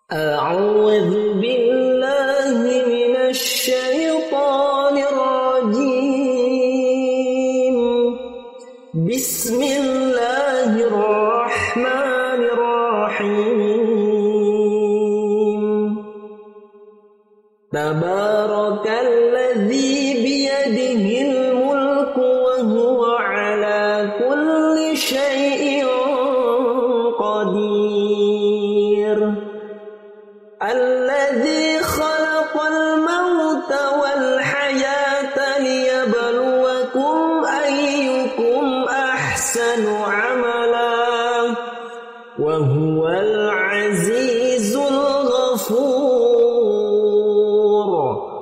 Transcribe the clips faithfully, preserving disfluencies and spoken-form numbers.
أعوذ بالله من الشيطان الرجيم. بسم الله الرحمن الرحيم. تبارك الذي بيده الملك وهو على كل شيء قدير. الذي خلق الموت والحياة ليبلوكم أيكم أحسن عملا وهو العزيز الغفور.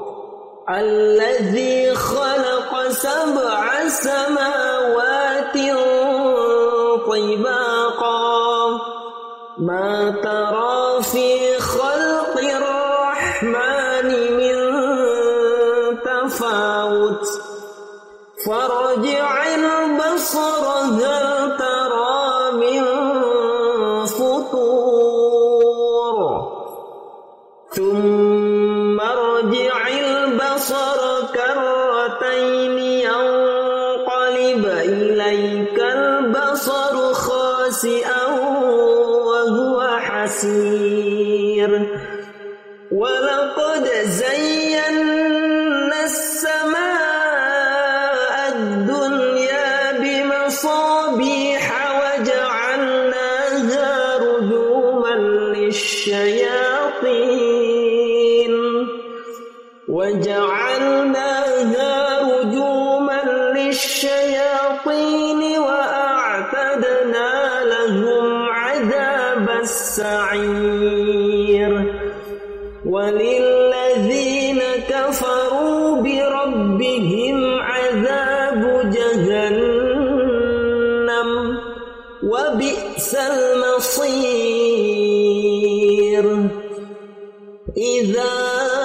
الذي خلق سبع سماوات طباقا ما ترى في خلق الرحمن من تفاوت فارجع البصر هل ترى من فطور ثم ارجع البصر كرتين ينقلب إليك البصر خاسئا وهو حسير. ولقد زينا السماء الدنيا بمصابيح وجعلناها رجوما للشياطين وجعلناها رجوما للشياطين وأعتدنا لهم عذاب السعير. وللذين كفروا بربهم عذاب جهنم وبئس المصير. إذا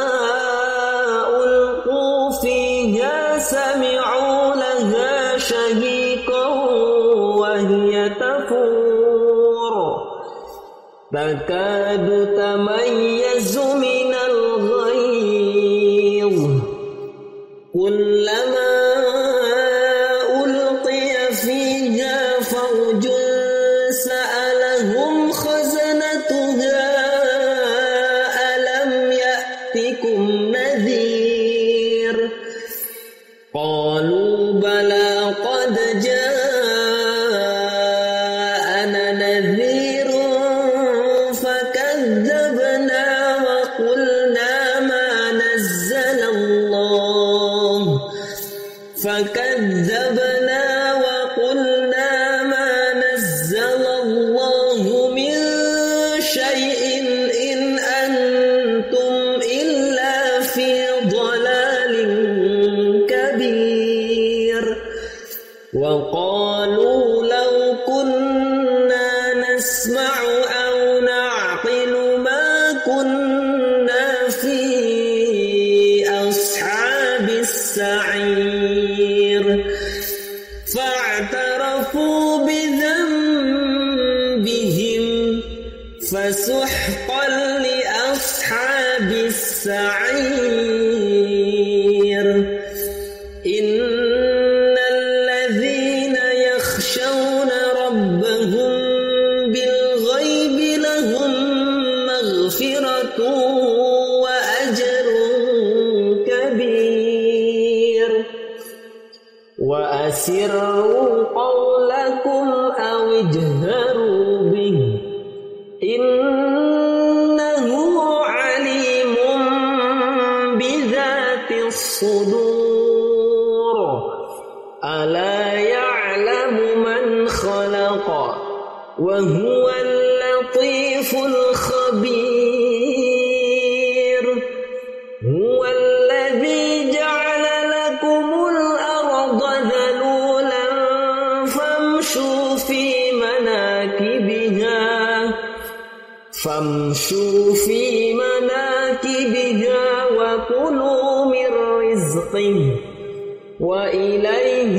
ألقوا فيها سمعوا لها شهيقا وهي تفور تكاد تميز من الغيظ كلما ألقي فيها فوج سألهم خزنتها ألم يأتكم نذير قالوا بلى قد جاءنا نذير فكذبنا وقلنا ما نزل الله فكذبنا وقلنا ما نزل الله من شيء إن أنتم إلا في ضلال كبير. وقالوا لو كنا نسمع أو نعقل ما كنا في أصحاب السعير. فاعترفوا بذنبهم فسحقا لأصحاب السعير. إن الذين يخشون ربهم بالغيب لهم مغفرة وأجر كبير. وأسروا قولكم أو اجهروا به إنه عليم بذات الصدور. ألا يعلم من خلق وهو اللطيف الخبير. هو الذي جعل لكم الأرض ذلولا فامشوا في مناكبها فامشوا في مناكبها وكلوا من رزقه وإليه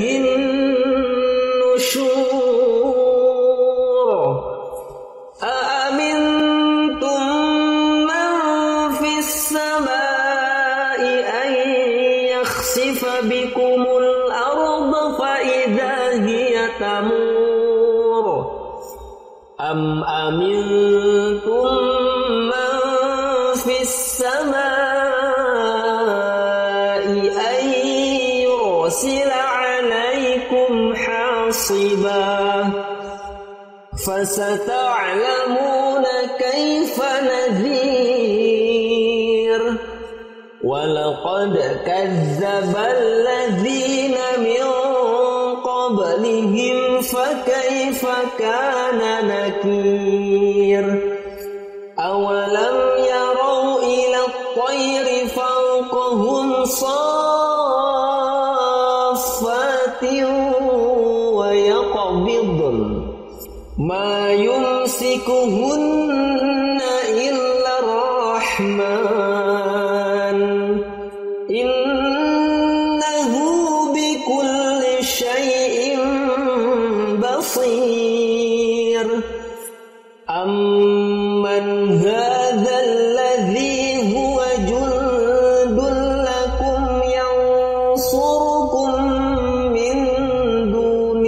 النشور. أأمنتم بكم الأرض فإذا هي تمور أم أمنتم من في السماء أن يرسل عليكم حاصبا فستعلمون كيف نذير ولقد كذب الذين من قبلهم فكيف كان نكير أولم يروا إلى الطير فوقهم صافات ويقبضن ما يمسكهن إلا الرحمن إنه بكل شيء بصير أمن هذا الذي هو جند لكم ينصركم من دون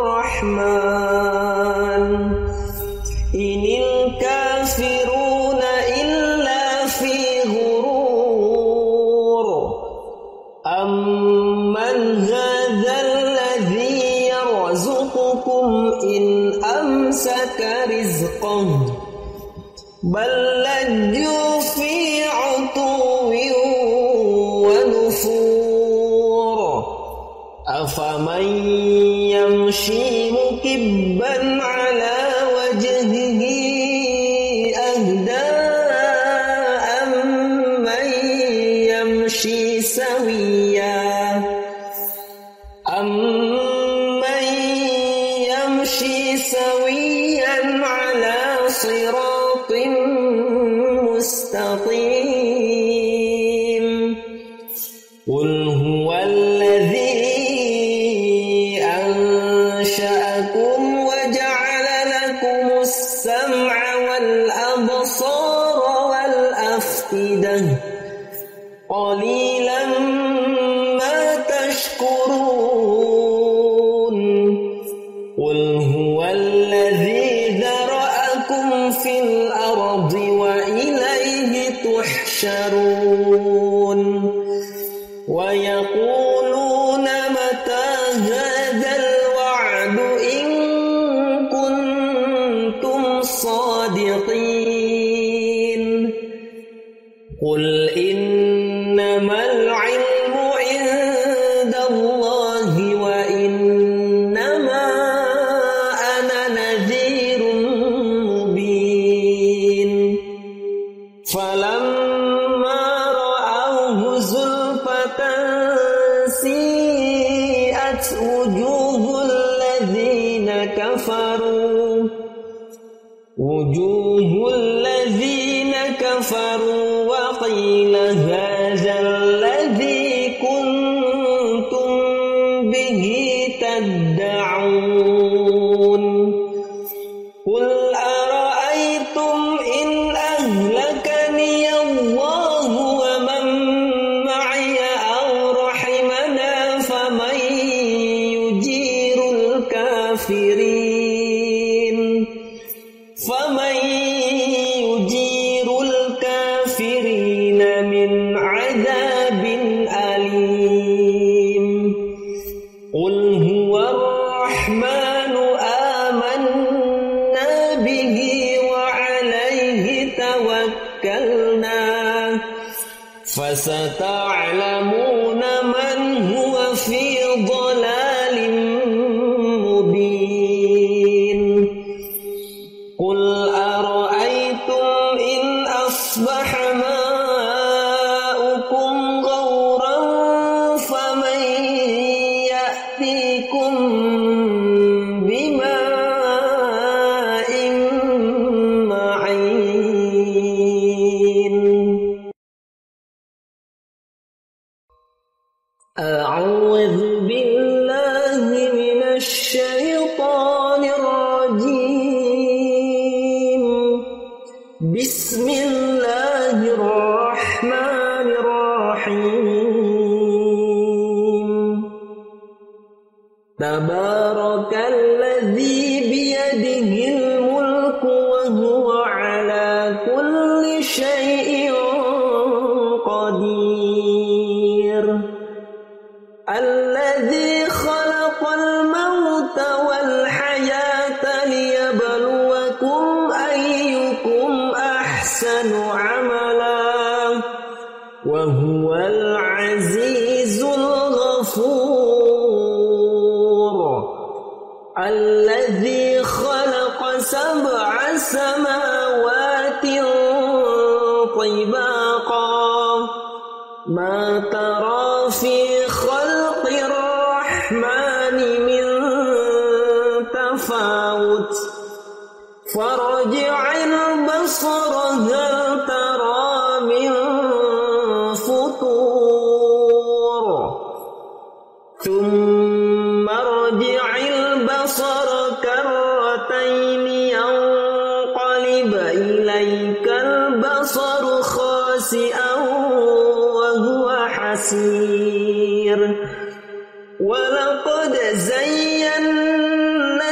الرحمن إن الكافرون إلا في غرور أمن هذا الذي يرزقكم إن أمسك رزقه بل لجوا في عتو ونفور أفمن يمشي مكبا على وجهه أهدى أمن يمشي سويا أمن يمشي سويا على صراط مستقيم قل هو الذي أنشأكم وجعل لكم السمع والأبصار والأفئدة قليلا ما تشكرون قل هو الذي ذرأكم في الأرض وإليه تحشرون ويقولون متى هذا الوعد إن كنتم صادقين قل إنما العلم عند الله وإنما أنا نذير مبين فلما رأوه زلفة سيئت وجوه الذين كفروا وجوه الذين كفروا وقيل هذا الذي كنتم به تدعون قل أرأيتم إن أهلكني الله ومن معي أو رحمنا فمن يجير الكافرين فمن يجير الكافرين من عذاب أليم قل هو الرحمن آمنا به وعليه توكلنا فستعلمون من هو في ضلال مبين قل أرأيتم إن أصبح ماؤكم غورا فمن يأتيكم بماء معين أعوذ بالله من الشيطان الرجيم بسم الله الرحمن الرحيم وهو على كل شيء قدير الذي خلق الموت والحياة ليبلوكم أيكم أحسن عملا وهو العزيز الغفور الذي خلق سبع سماوات طباقا ما ترى في خلق الرحمن من تفاوت فارجع البصر هل ترى من فطور ثم ارجع البصر كرتين ينقلب إليك البصر خاسئا وهو حسير ولقد زينا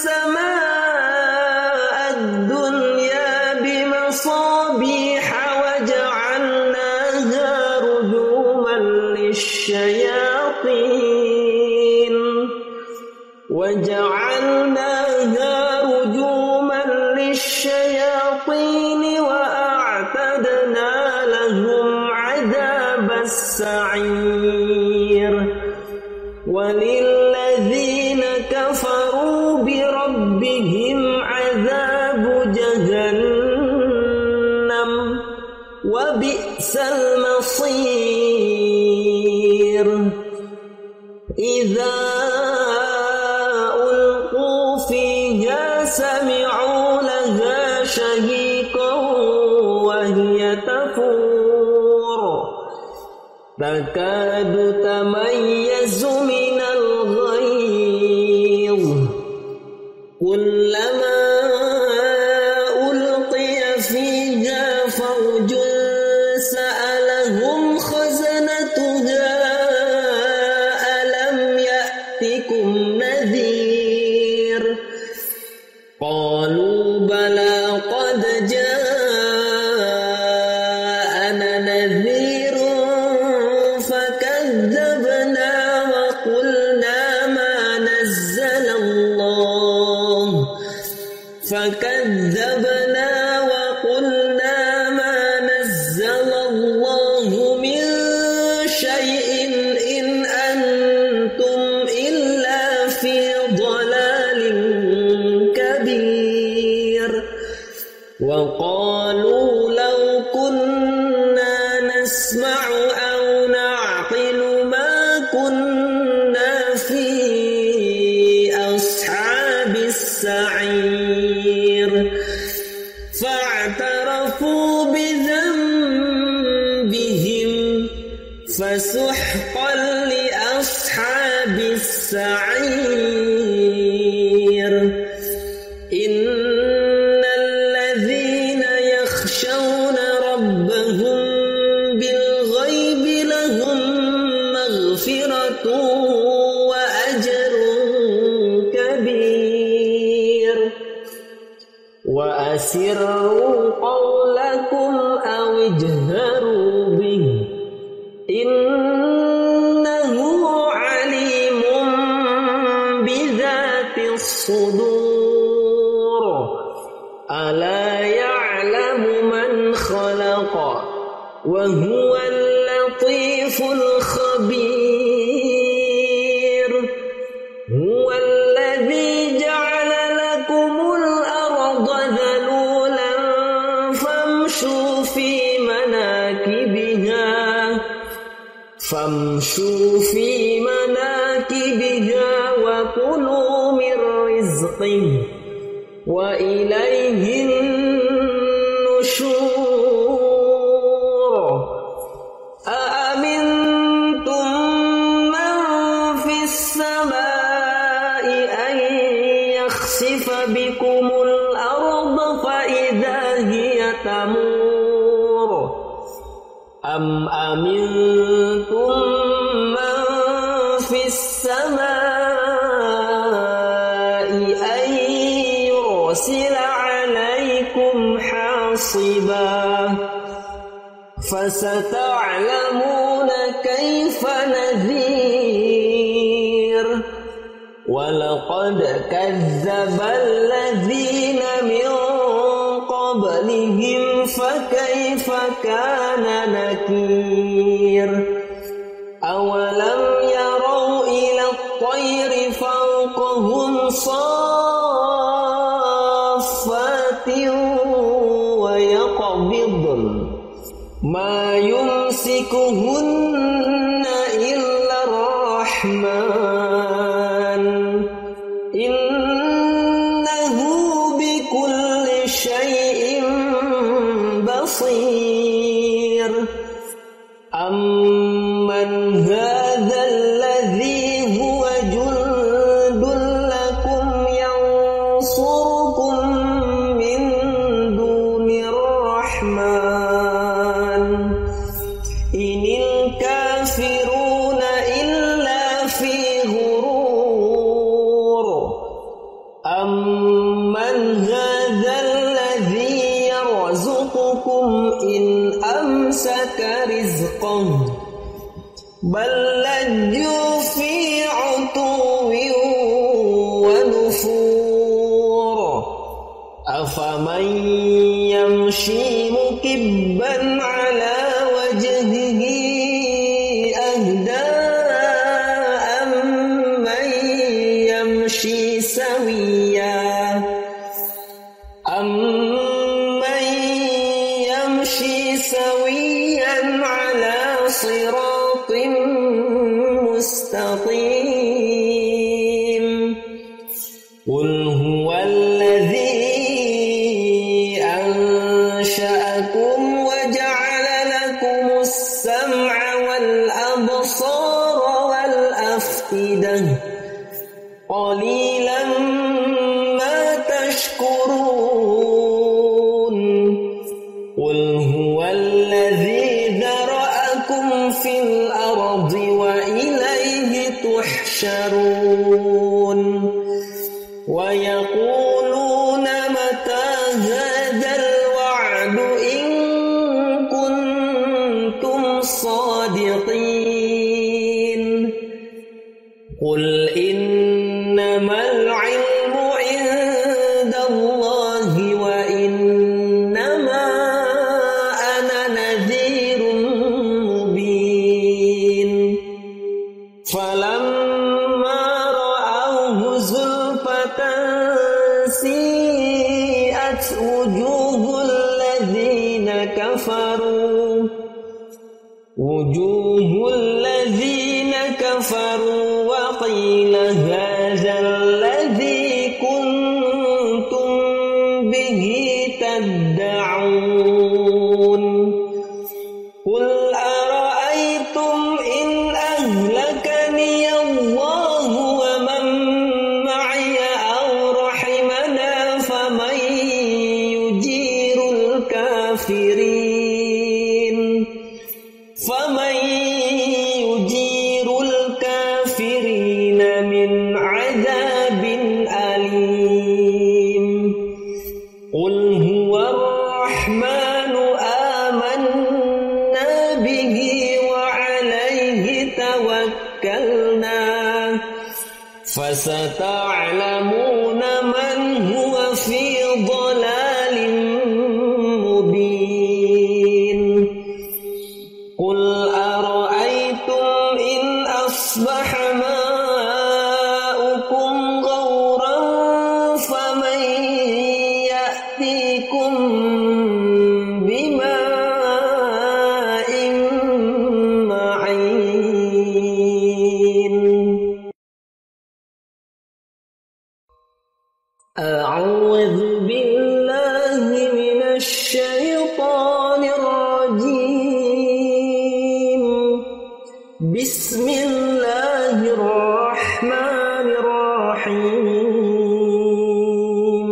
السماء الدنيا بمصابيح وجعلناها رجوما للشياطين وجعلناها رجوما للشياطين وأعتدنا لهم عذاب السعير وللذين كفروا بربهم عذاب جهنم وبئس المصير إذا ألقوا فيها سمعوا لها شهيقا وهي تفور تكاد تميز من الغيظ كلما ألقي فيها فوج سألهم خزنتها ألم يأتكم نذير قالوا بلى قد جاءنا نذير فكذبنا وقلنا ما نزل الله فكذبنا وقلنا ما نزل الله من شيء إن أنتم إلا في ضلال كبير وقالوا لو كنا نسمع أو نعقل ما كنا في أصحاب السعير فاعترفوا بذنبهم فسحقا لأصحاب السعير إن الذين يخشون ربهم بالغيب لهم مغفرة وأجر كبير وأسروا قولكم أو اجهروا به إنه عليم بذات الصدور ألا يعلم من خلق وهو اللطيف الخبير هو الذي جعل لكم الأرض ذلولا فامشوا في مناكبها فامشوا في مناكبها وكلوا من رزقه وإليه النشور أأمنتم من في السماء أن يخسف بكم الأرض فإذا هي تمور أم أمنتم من في السماء أن يرسل عليكم حاصبا فستعلمون كيف نذير ولقد كذب الذين من قبلهم فكيف كان نكير أولم يروا إلى الطير فوقهم صافات ويقبضن ما يمسكهن إلا الرحمن إنه بكل شيء بصير أمن هذا الذي هو جند لكم ينصركم من دون الرحمن إن الكافرون إلا في غرور أمن هذا الذي يرزقكم إن أمسك رزقه بل لجوا في عتو ونفور أفمن يمشي مكبا على وجهه أهدى أمن يمشي سويا أمن يمشي سويا على صراط مستقيم قل هو الذي أنشأكم وجعل لكم السمع والأبصار والأفئدة قليلا ما تشكرون قل هو الذي ذرأكم في الأرض وإليه تحشرون ويقولون متى هذا الوعد إن كنتم صادقين قل إنما العلم عند الله وإنما أنا نذير مبين فلما رأوه زلفة سيئت وجوه الذين كفروا وجوه الذين كفروا وقيل هذا الذي كنتم به تدعون قل أرأيتم إن أهلكني الله ومن معي أو رحمنا فمن يجير الكافرين فمن يجير الكافرين من عذاب أليم قل هو الرحمن آمنا به وعليه توكلنا فستعلمون من هو في ضلال مبين قل أرأيتم إن أصبح ماؤكم غورا فمن يأتيكم بماء معين أعوذ بالله من الشيطان الرجيم بسم الله الرحمن الرحيم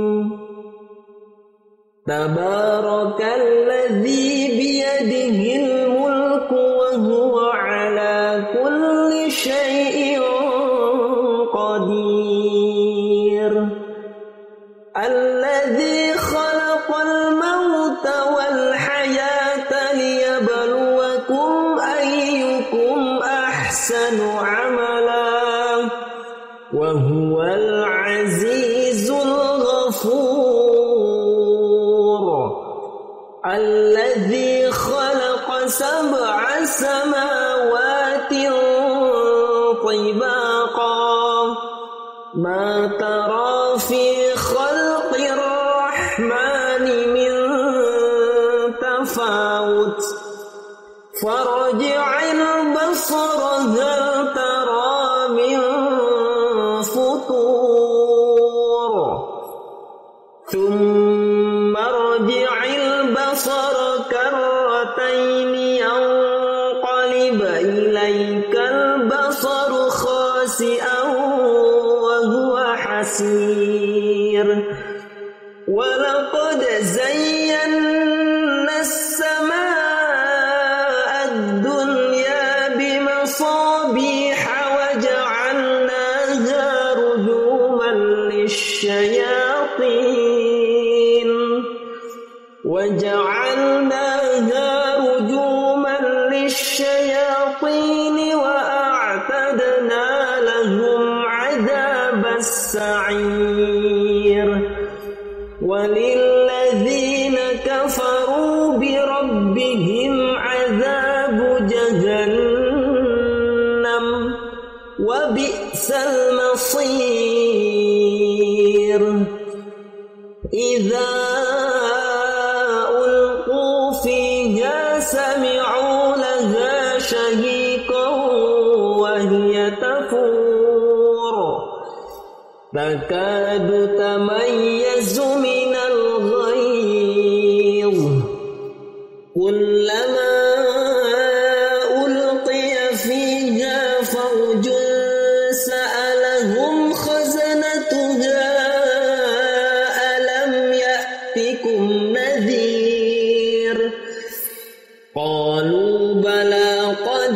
تبارك الذي بيده الملك وهو على كل شيء قدير الذي خلق الموت الذي خلق سبع سماوات طباقا ما ترى في خلق الرحمن من تفاوت فارجع البصر هل ترى من فطور ثم ارجع البصر كرتين ينقلب إليك البصر خاسئا وهو حسير ولقد زينا السماء الدنيا بمصابيح وجعلناها رجوما للشياطين وجعلناها رجوما للشياطين وأعتدنا لهم عذاب السعير وللذين كفروا بربهم عذاب جهنم وبئس المصير إذا ألقوا فيها سمعوا لها شهيقا وهي تفور تكاد تميز من الغيظ كلما ألقي فيها فوج سألهم خزنتها ألم يأتكم نذير قالوا بلى قد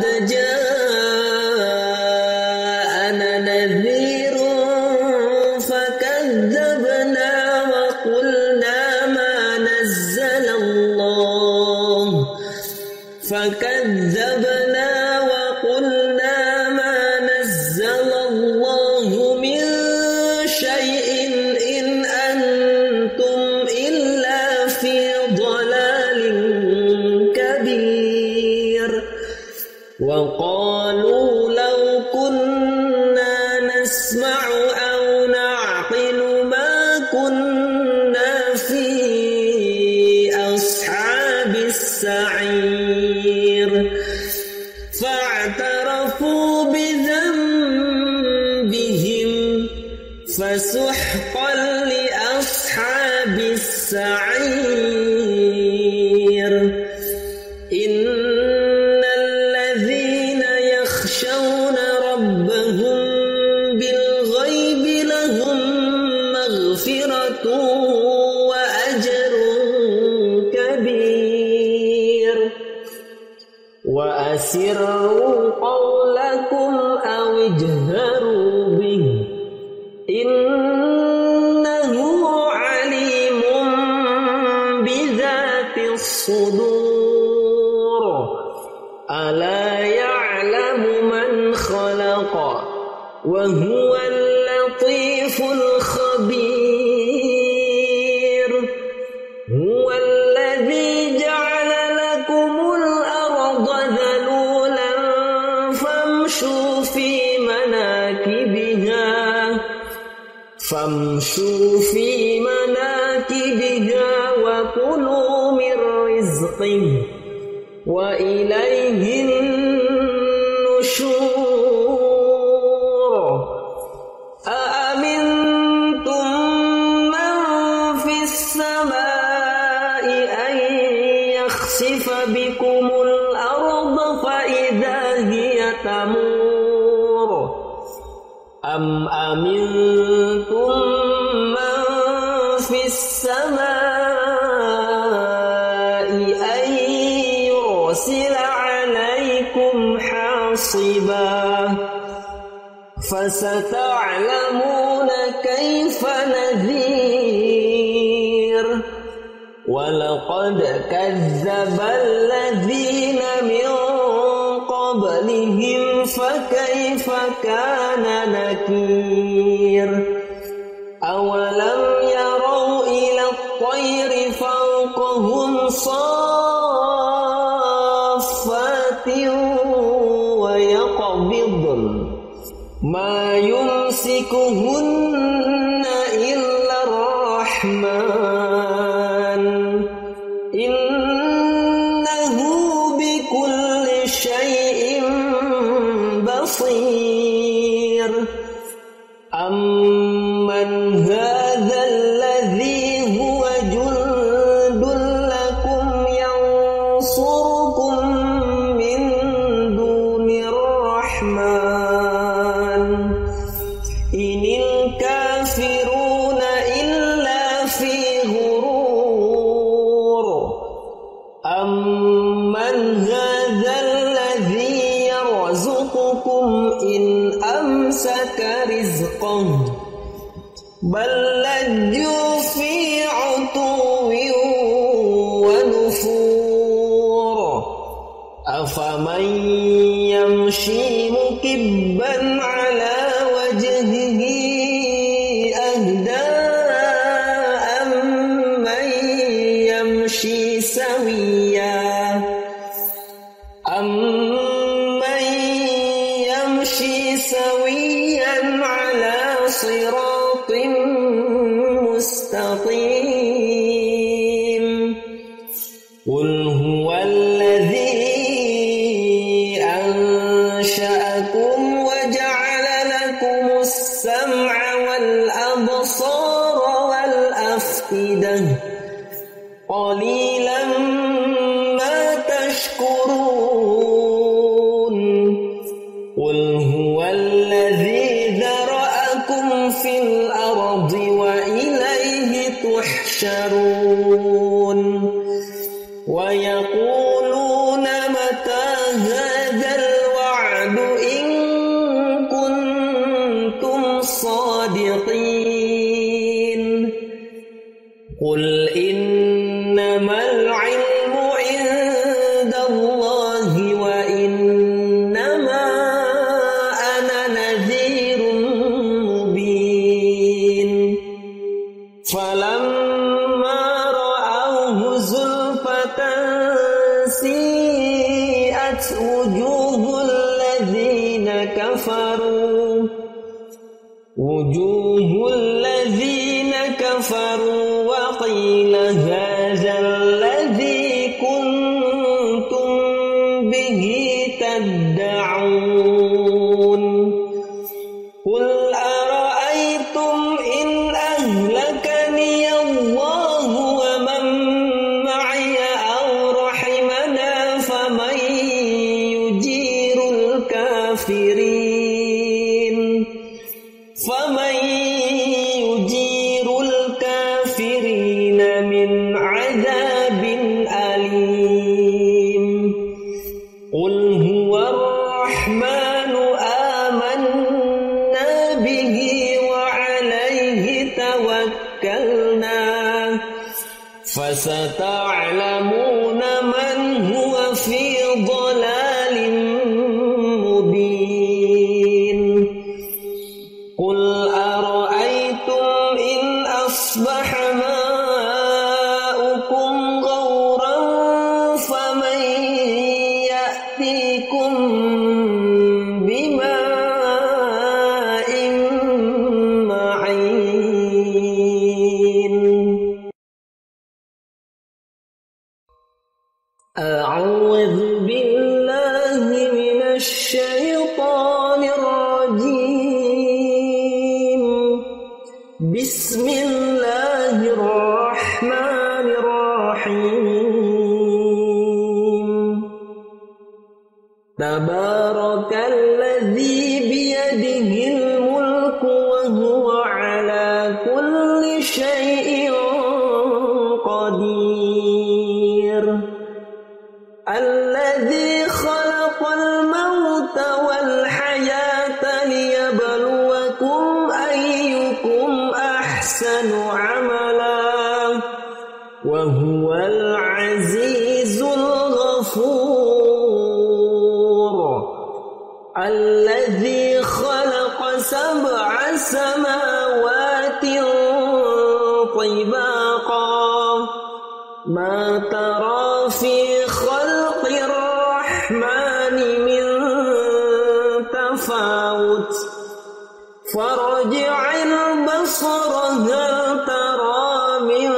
جاءنا نذير فكذبنا وقلنا ما نزل الله فكذبنا وقلنا ما نزل الله من شيء إن أنتم إلا في ضلال كبير وقالوا لو كنا نسمع أو نعقل ما كنا في أصحاب السعير فاعترفوا بذنبهم فسحقا لأصحاب السعير إن الذين يخشون ربهم بالغيب لهم مغفرة وأجر كبير وأسروا قولكم أو اجهروا به إنه عليم بذات الصدور ألا يعلم من خلق وهو اللطيف الخبير هو الذي جعل لكم الأرض ذلولا فامشوا في مناكبها فامشوا في مناكبها وكلوا من رزقه وإليه النشور أأمنتم من في السماء أن يخسف بكم الأرض فإذا هي تمور أم أمنتم من في السماء أن يرسل عليكم حاصبا فستعلمون كيف نذير ولقد كذب الذين من قبلهم فكيف كان نكير أولم يروا إلى الطير فوقهم صافات ويقبضن ما يمسكهن إلا الرحمن إنه بكل شيء بصير أمن هذا الذي هو جند لكم ينصركم من دون الرحمن إن الكافرون إلا في غرور أمن هذا الذي يرزقكم إن أمسك رزقه بل لجوا في عتو ونفور أفمن يمشي مكبا على وجهه أهدى أمن يمشي سويا أمن يمشي سويا على صراط مستقيم قل هو الذي أنشأكم وجعل لكم السمع والأبصار والأفئدة قليلا ما تشكرون قل هو الذي ذرأكم في الأرض وإليه تحشرون ويقولون متى هذا الوعد إن كنتم صادقين قل إنما العلم عند الله وإنما أنا نذير مبين فلما رأوه زلفة سيئت وجوه الذين كفروا وجوه الذين كفروا وقيل هذا الذي كنتم به تدعون قل أرأيتم إن أهلكني الله ومن معي أو رحمنا فمن يجير الكافرين فمن يجير الكافرين من عذاب أليم قل هو الرحمن آمنا به وعليه توكلنا فستعلمون من هو في ضلال مبين قل أرأيتم إن أصبح ماؤكم غورا فمن يأتيكم بماء معين أعوذ بالله من الشيطان الرجيم بسم الله الرحمن الرحيم تبارك الذي بيده الملك وهو على كل شيء قدير الذي خلق الموت والحياة ليبلوكم أيكم أحسن عملا وهو العزيز الغفور الذي خلق سبع سماوات طباقا ما ترى في خلق الرحمن من تفاوت فارجع البصر هل ترى من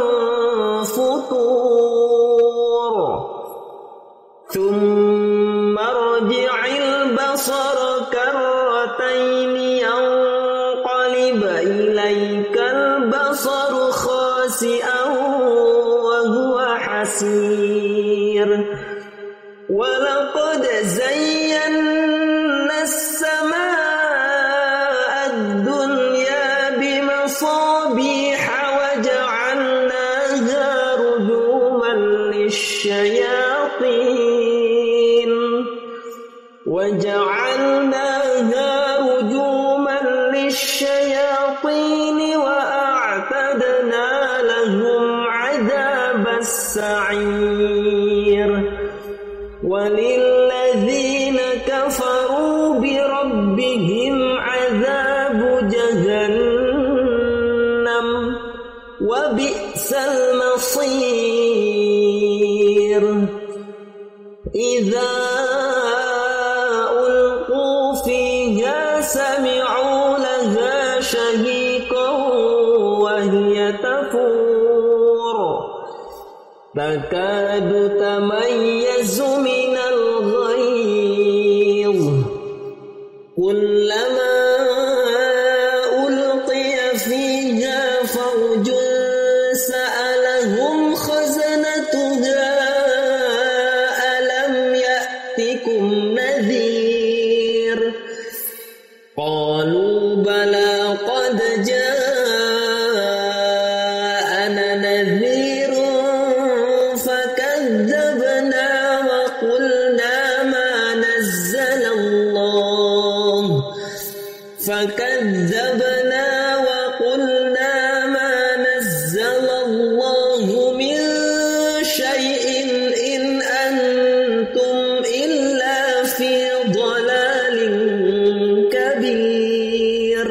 فطور ثم ارجع البصر كرتين ينقلب إليك البصر خاسئا وهو حسير ولقد زينا السماء الدنيا بمصابيح وجعلناها رجوما للشياطين وجعلناها رجوما للشياطين وأعتدنا لهم عذاب السعير وللذين كفروا بربهم عذاب جهنم وبئس المصير إذا ألقوا فيها سمعوا لها شهيقا وهي تفور تكاد تميز من الغيظ كلما ألقي فيها فوج سألهم خزنتها ألم يأتكم نذير قالوا بلى قد جاءنا نذير فكذبنا وقلنا ما نزل الله فكذبنا وقلنا ما نزل الله من شيء إن أنتم إلا في ضلال كبير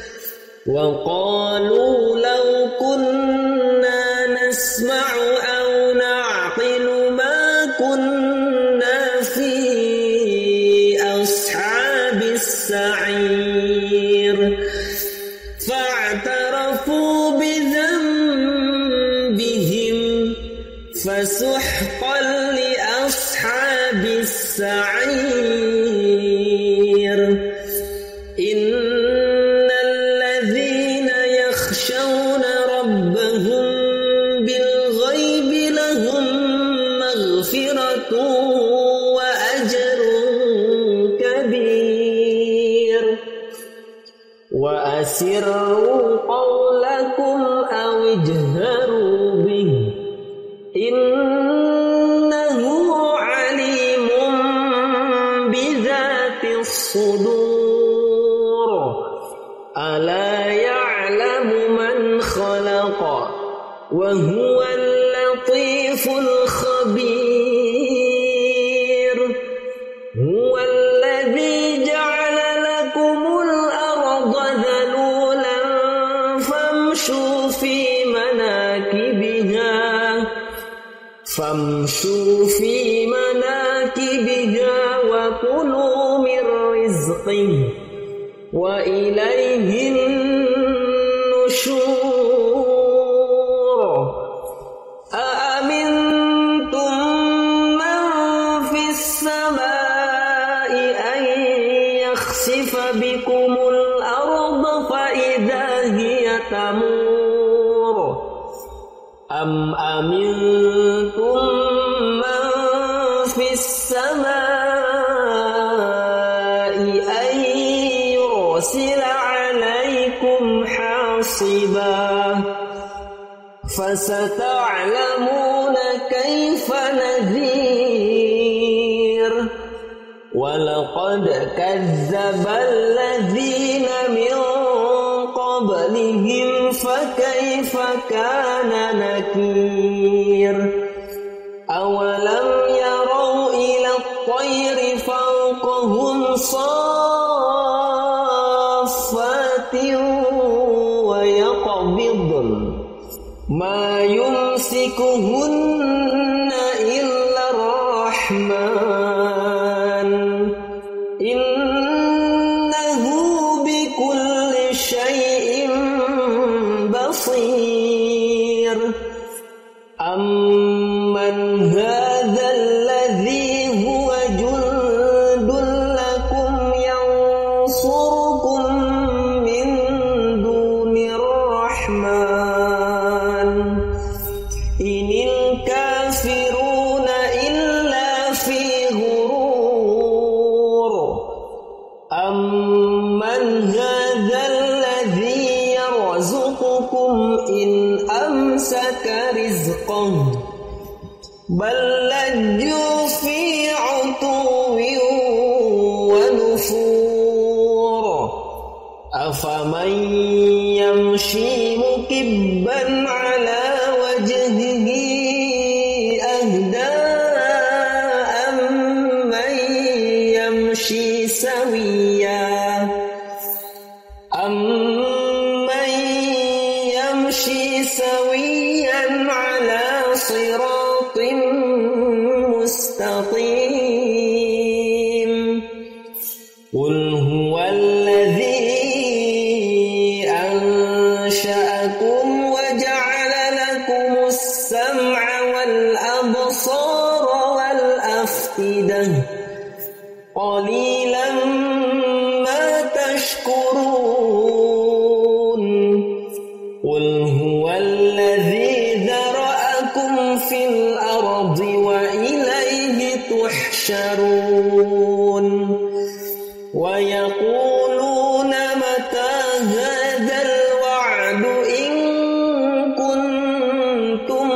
وقالوا لو كنا نسمع أو نعقل ما كنا في أصحاب السعير فاعترفوا بذنبهم فسحقا لأصحاب السعير إن الذين يخشون ربهم بالغيب لهم مغفرة وأجر كبير وأسروا قولكم أو اجهروا به إنه عليم بذات الصدور ألا يعلم من خلق وهو اللطيف الخبير هو الذي جعل لكم الأرض ذلولا فامشوا في مناكبها فامشوا في مناكبها وكلوا من رزقه وإليه النشور أأمنتم من في السماء أن يخسف بكم الأرض فإذا هي تمور أم أمنتم من في السماء أن يرسل عليكم حاصبا فستعلمون كيف نذير ولقد كذب الذين من قبلهم فكيف كان نكير أولم يروا إلى الطير فوقهم صافات ويقبضن ما يمسكهن الرحمن إنه بكل شيء بصير أمن هذا الذي هو جند لكم ينصركم من دون الرحمن إن الكافرون إلا في غرور أمن هذا الذي يرزقكم إن أمسك رزقه بل لجوا في عتو ونفور أفمن يمشي مكبا على وجهه أهدى أمن يمشي سويا أمن يمشي سويا على صراط مستقيم قل هو الذي أنشأكم وجعل لكم السمع والأبصار والأفئدة قليلا ما تشكرون قل هو الذي ذرأكم في الأرض وإليه تحشرون ويقولون متى هذا الوعد إن كنتم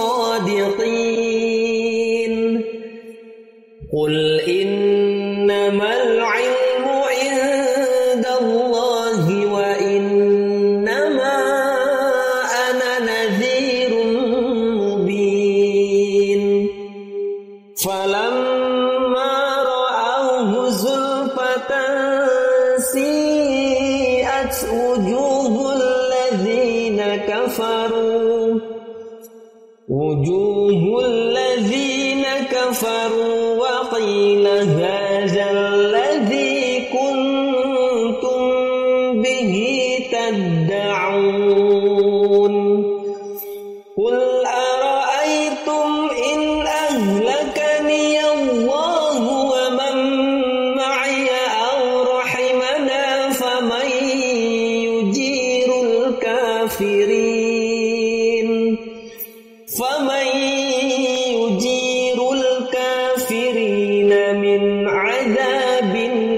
صادقين قل إنما العلم عند الله وإنما أنا نذير مبين فلما رأوه زلفة سيئت وجوه الذين كفروا وجوه الذين كفروا وقيل هذا الذي كنتم به تدعون قل أرأيتم إن أهلكني الله ومن معي أو رحمنا فمن يجير الكافرين فمن يجير الكافرين من عذاب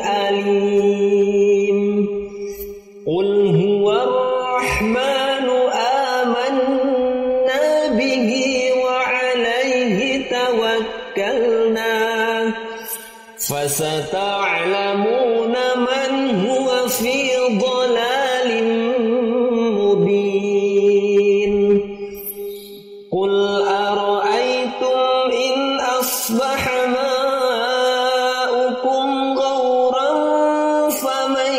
أليم قل هو الرحمن آمنا به وعليه توكلنا فستعلمون من هو في ضلال مبين قل أرأيتم إن أصبح ماؤكم غورا فمن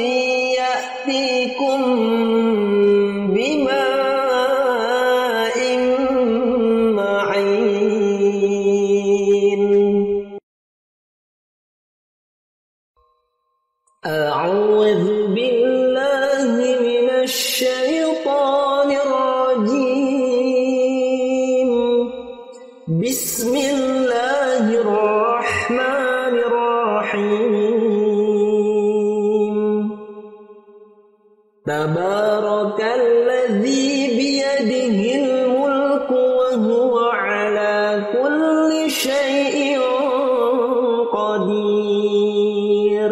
يأتيكم بماء معين أعوذ بالله من الشيطان الرجيم بسم الله الرحمن الرحيم تبارك الذي بيده الملك وهو على كل شيء قدير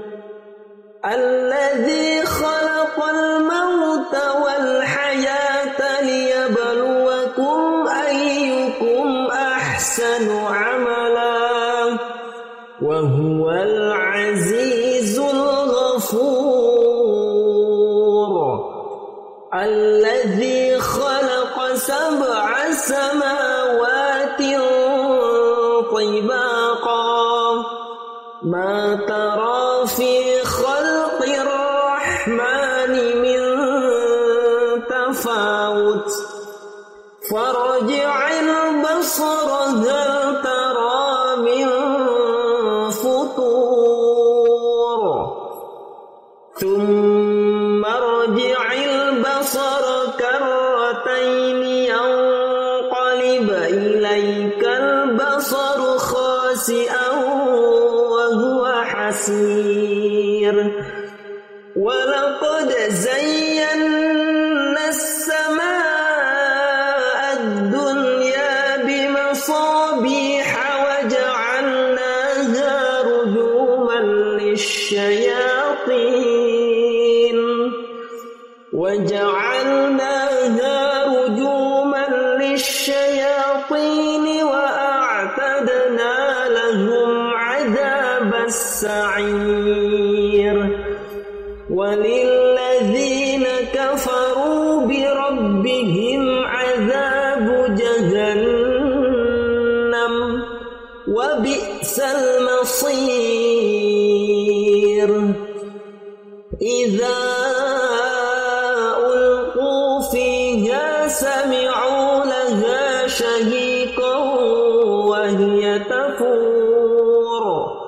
الذي خلق الموت والحياة ليبلوكم أيكم أحسن عملا وهو العزيز الغفور الذي خلق سبع سماوات طباقا ما ترى في خلق الرحمن من تفاوت فرجع البصر هل ترى البصر خاسئا وهو حسير ولقد زينا السماء الدنيا بمصابيح وجعلناها رجوما للشياطين وجعلناها رجوما للشياطين وأعتدنا لهم عذاب السعير وللذين كفروا بربهم عذاب جهنم وبئس المصير إذا ألقوا فيها سمعوا لها شهيقا وهي تفور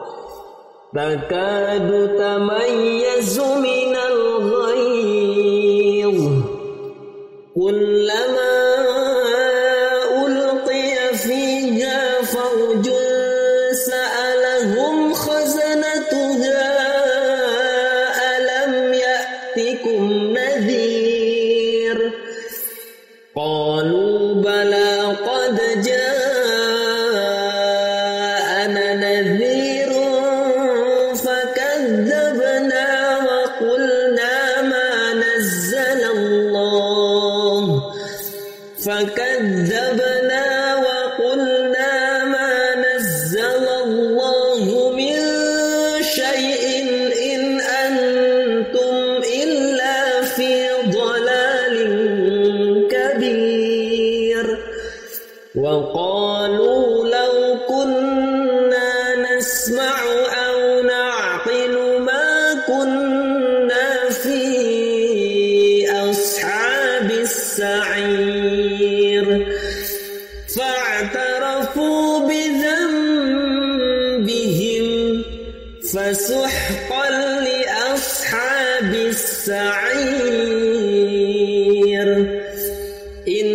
تكاد تميز من الغيظ كلما ألقي فيها فوج سألهم خزنتها ألم يأتكم نذير قالوا بلى قد جاءنا نذير فكذبنا وقلنا ما نزل الله فكذبنا وقلنا ما نزل الله من شيء إن أنتم إلا في ضلال كبير وقالوا لو كنا نسمع أو نعقل ما كنا في أصحاب السعير فاعترفوا بذنبهم فسحقا لأصحاب السعير إن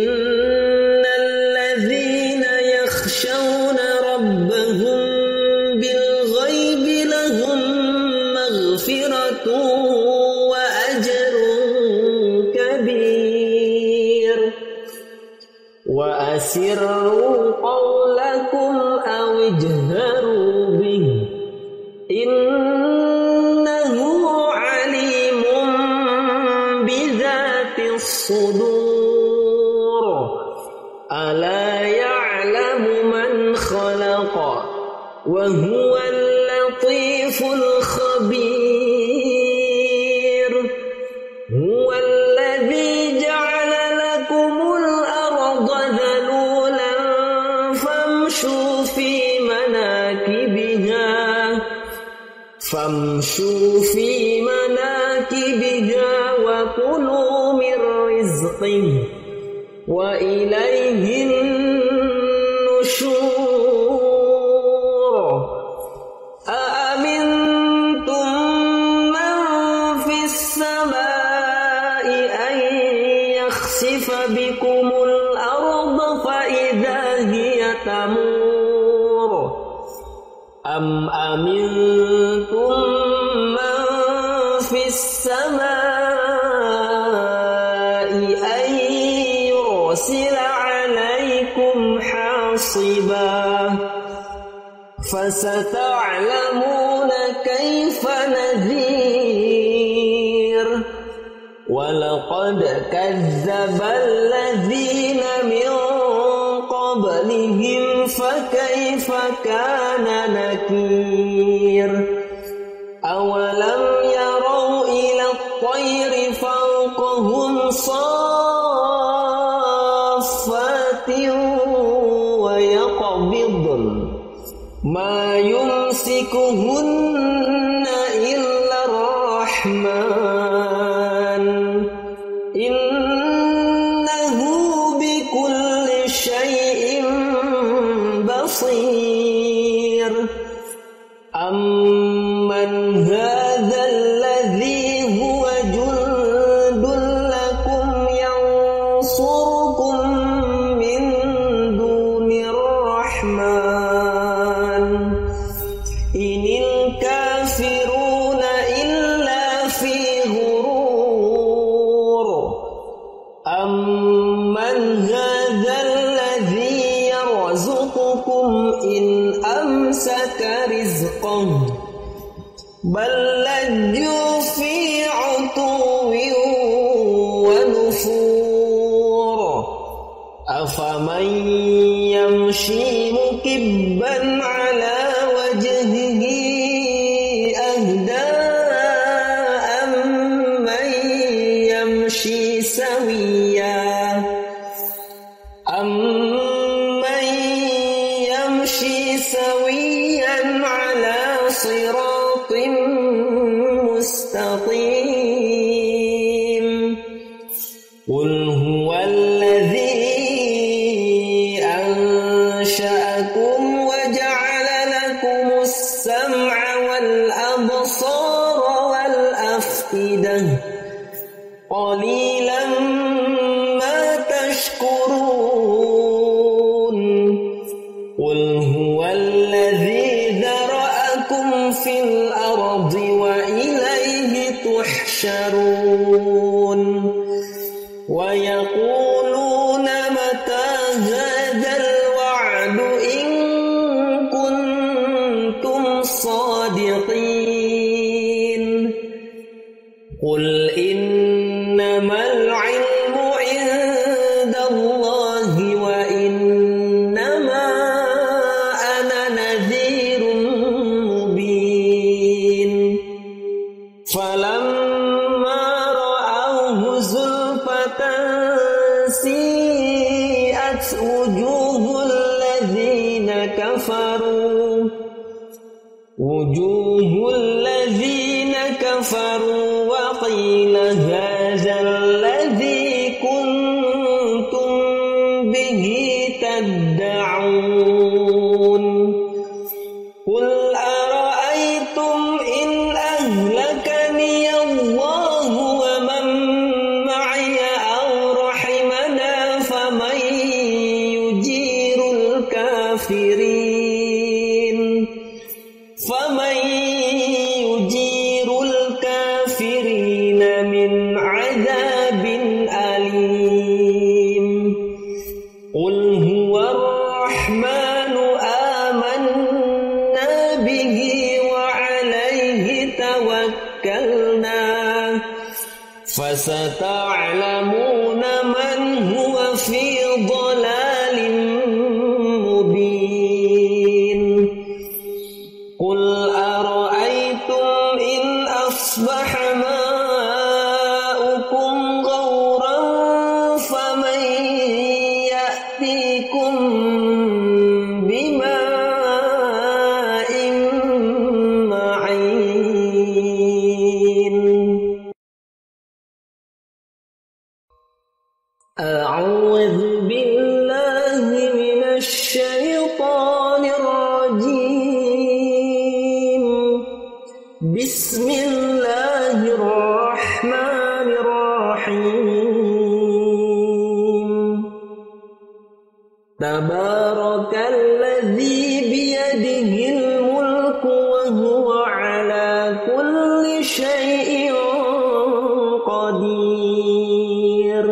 الذين يخشون ربهم بالغيب لهم مغفرة وأجر كبير وأسروا قولكم أو اجهروا به إنه عليم بذات الصدور ألا يعلم من خلق وهو اللطيف الخبير هو الذي جعل لكم الأرض ذلولا فامشوا في مناكبها فامشوا في مناكبها وكلوا من رزقه وإليه النشور أأمنتم من في السماء أن يخسف بكم الأرض فإذا هي تمور أم أمنتم من في السماء أن يرسل عليكم حاصبا فستعلمون كيف نذير ولقد كذب الذين من قبلهم فكيف كان نكير أولم يروا إلى الطير فوقهم صافات ويقبضن ما يمسكهن إلا الرحمن إنه بكل شيء بصير أمن هذا الذي هو جند لكم ينصركم من دون الرحمن الرحمن إن الكافرون إلا في غرور أمن هذا الذي يرزقكم إن أمسك رزقه بل لجوا في عتو ونفور أفمن يمشي مكبا على وجهه أهدى أمن يمشي سويا أمن يمشي سويا على صراط مستقيم قل هو الذي أنشأكم وجعل لكم السمع والأبصار والأفئدة قليلا ما تشكرون قل هو الذي ذرأكم في الأرض وإليه تحشرون ويقولون متى هذا الوعد إن كنتم صادقين قل إنما العلم عند الله وإنما أنا نذير مبين فلما رأوه زلفة سيئت وجوه الذين كفروا وجوه الذين كفروا وقيل هذا الذي كنتم به تدعون قل أرأيتم إن أهلكني الله ومن معي أو رحمنا فمن يجير الكافرين فمن يجير الكافرين من عذاب أليم قل هو الرحمن آمنا به وعليه توكلنا فستعلمون من هو في ضلال مبين قل أرأيتم إن أصبح ماؤكم غورا فمن يأتيكم بماء معين أعوذ بالله من الشيطان الرجيم بسم الله الرحمن الرحيم تبارك الذي بيده الملك وهو على كل شيء قدير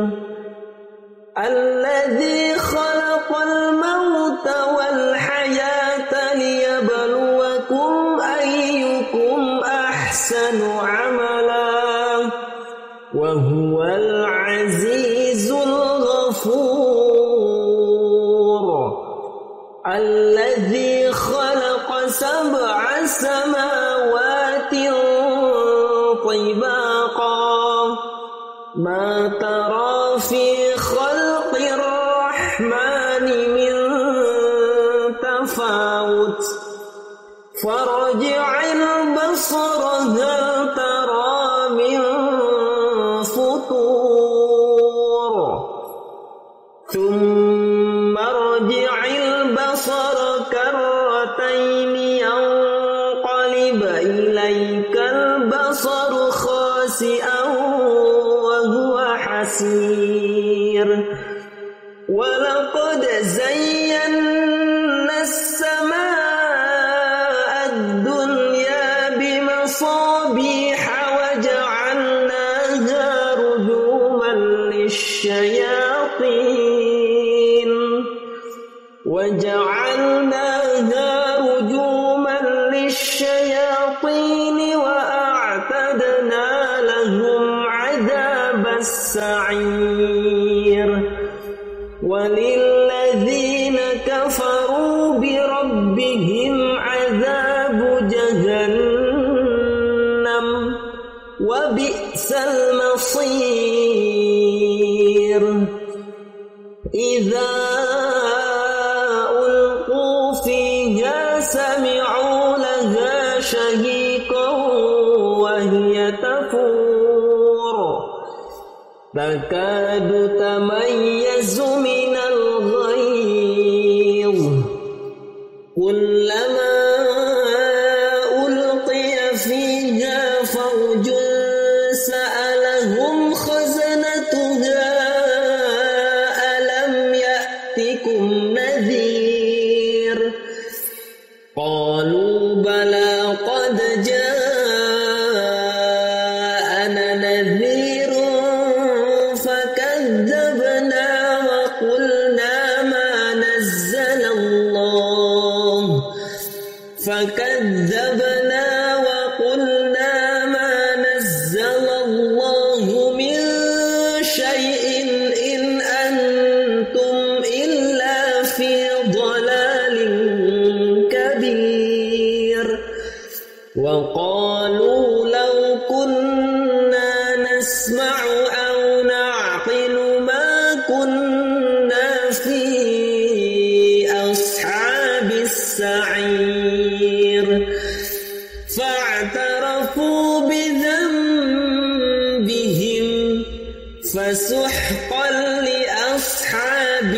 الذي خلق الموت والحياة ليبلوكم أيكم أحسن عملا وهو العزيز الغفور الذي خلق سبع سماوات طباقا ما ترى في خلق الرحمن من تفاوت فارجع البصر هل ترى من فطور ثم ارجع البصر كرتين ينقلب إليك البصر خاسئا وهو حسير ولقد زينا لها رجوما للشياطين وأعتدنا لهم عذاب السعير وللذين كفروا بربهم عذاب جهنم وبئس المصير إذا ألقوا فيها سمعوا لها شهيقا وهي تفور تكاد تميز من الغيظ كلما ألقي فيها فوج سألهم خزنتها ألم يأتكم نذير قالوا بلى قد جاءنا نذير فكذبنا وقلنا ما نزل الله فكذبنا وقلنا ما نزل الله من شيء إن أنتم إلا في ضلال كبير وقالوا لو كنا نسمع أو نعقل ما كنا في أصحاب السعير فاعترفوا بذنبهم فسحقا لأصحاب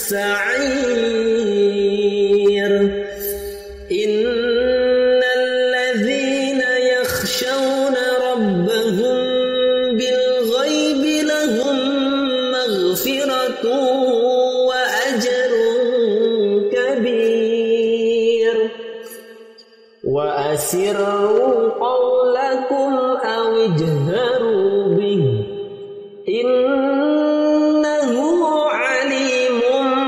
السعير إن الذين يخشون ربهم بالغيب لهم مغفرة وأجر كبير وأسروا قولكم أو اجهروا به إنه عليم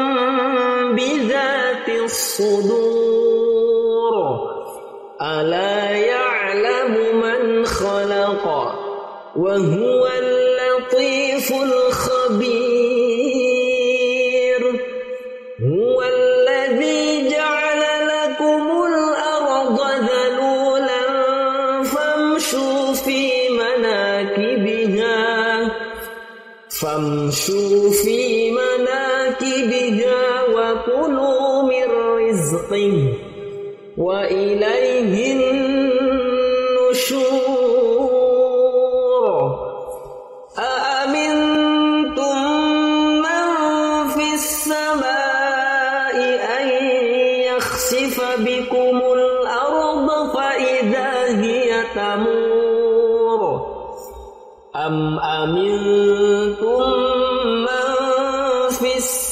بذات الصدور ألا يعلم من خلق وهو اللطيف الخبير هو الذي جعل لكم الأرض ذلولا فامشوا في مناكبها فامشوا في مناكبها وكلوا من رزقه وإليه النشور أأمنتم من في السماء أن يخسف بكم الأرض فإذا هي تمور أم أمنتم من في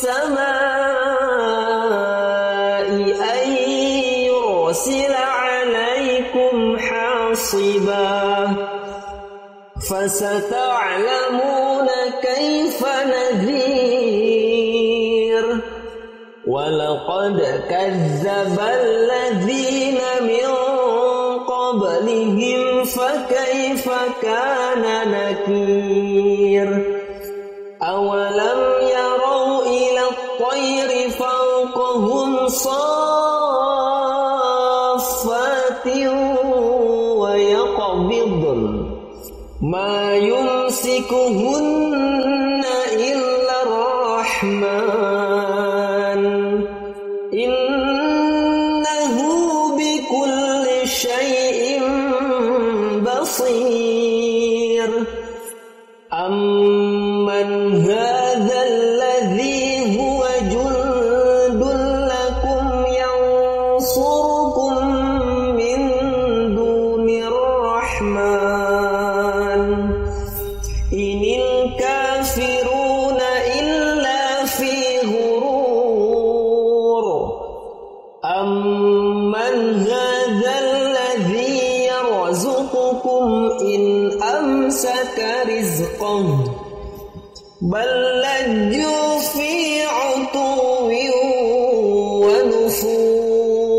السماء أن يرسل عليكم حاصبا فستعلمون كيف نذير ولقد كذب الذين من قبلهم فكيف كان نكير أولم يروا إلى الطير فوقهم صافات ويقبضن ما يمسكهن إلا الرحمن إنه بكل شيء بصير أمن هذا الذي هو جند لكم ينصركم من دون الرحمن إن الكافرون إلا في غرور أمن هذا الذي يرزقكم إن أمسك رزقه بل لجوا في عتو ونفور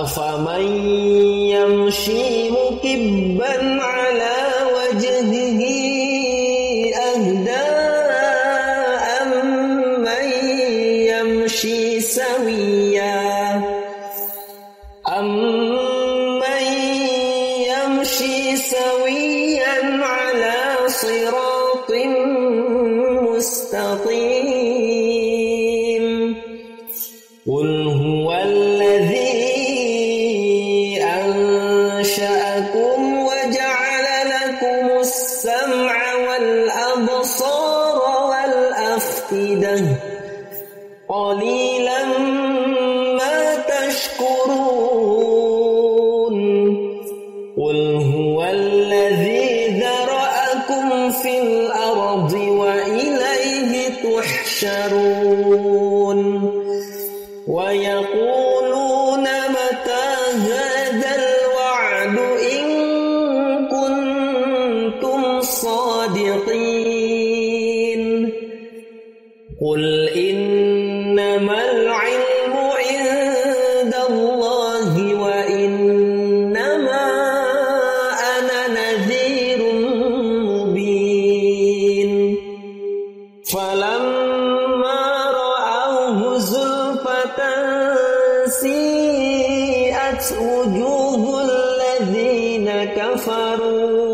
أفمن يمشي مكبا على وجهه أهدى أمن يمشي سويا أمن يمشي سويا على صراط مستقيم قل هو الذي أنشأكم وجعل لكم السمع والأبصار والأفئدة قليلا ما تشكرون قل هو الذي ذرأكم في الأرض وإليه تحشرون ويقولون متى هذا الوعد إن كنتم صادقين قل إنما العلم عند الله وإنما أنا نذير مبين فلما رأوه زلفة سيئت وجوه الذين كفروا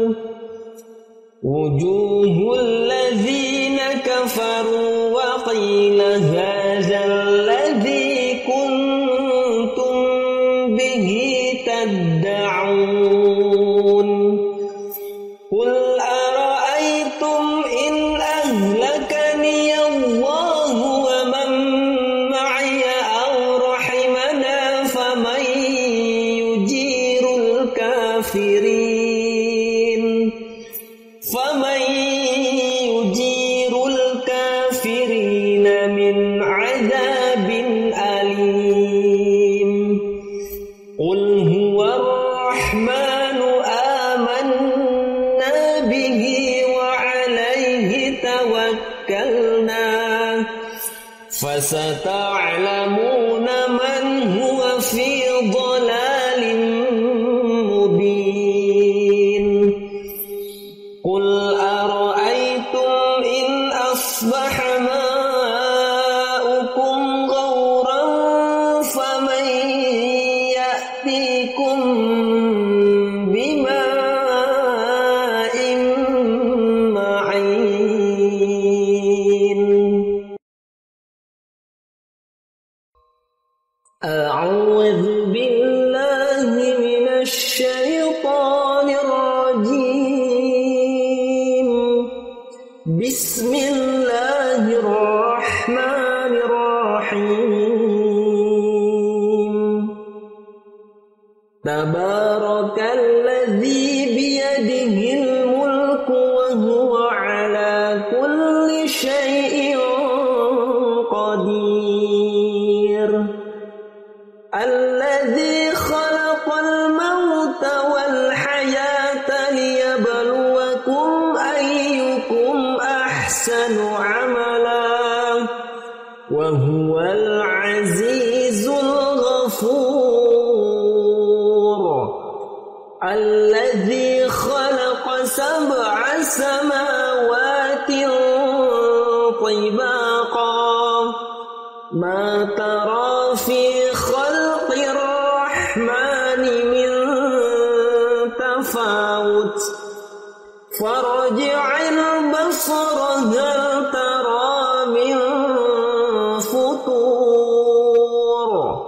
وجوه الذين كفروا وقيل هذا الذي كنتم به تدعون قل أرأيتم إن أهلكني الله ومن معي أو رحمنا فمن يجير الكافرين فمن يجير الكافرين من عذاب أليم قل هو الرحمن آمنا به وعليه توكلنا فستعلمون من هو في ضلال مبين قل أرأيتم إن أصبح ماؤكم غورا فمن يأتيكم بماء معين أعوذ بالله من الشيطان الرجيم بسم الله الرحمن الرحيم تبارك الذي بيده الملك وهو على كل شيء قدير الذي خلق الموت والحياة ليبلوكم أيكم أحسن عملا وهو العزيز الغفور الذي خلق سبع سماوات طباقا ما ترى في خلق الرحمن من تفاوت فارجع البصر هل ترى من فطور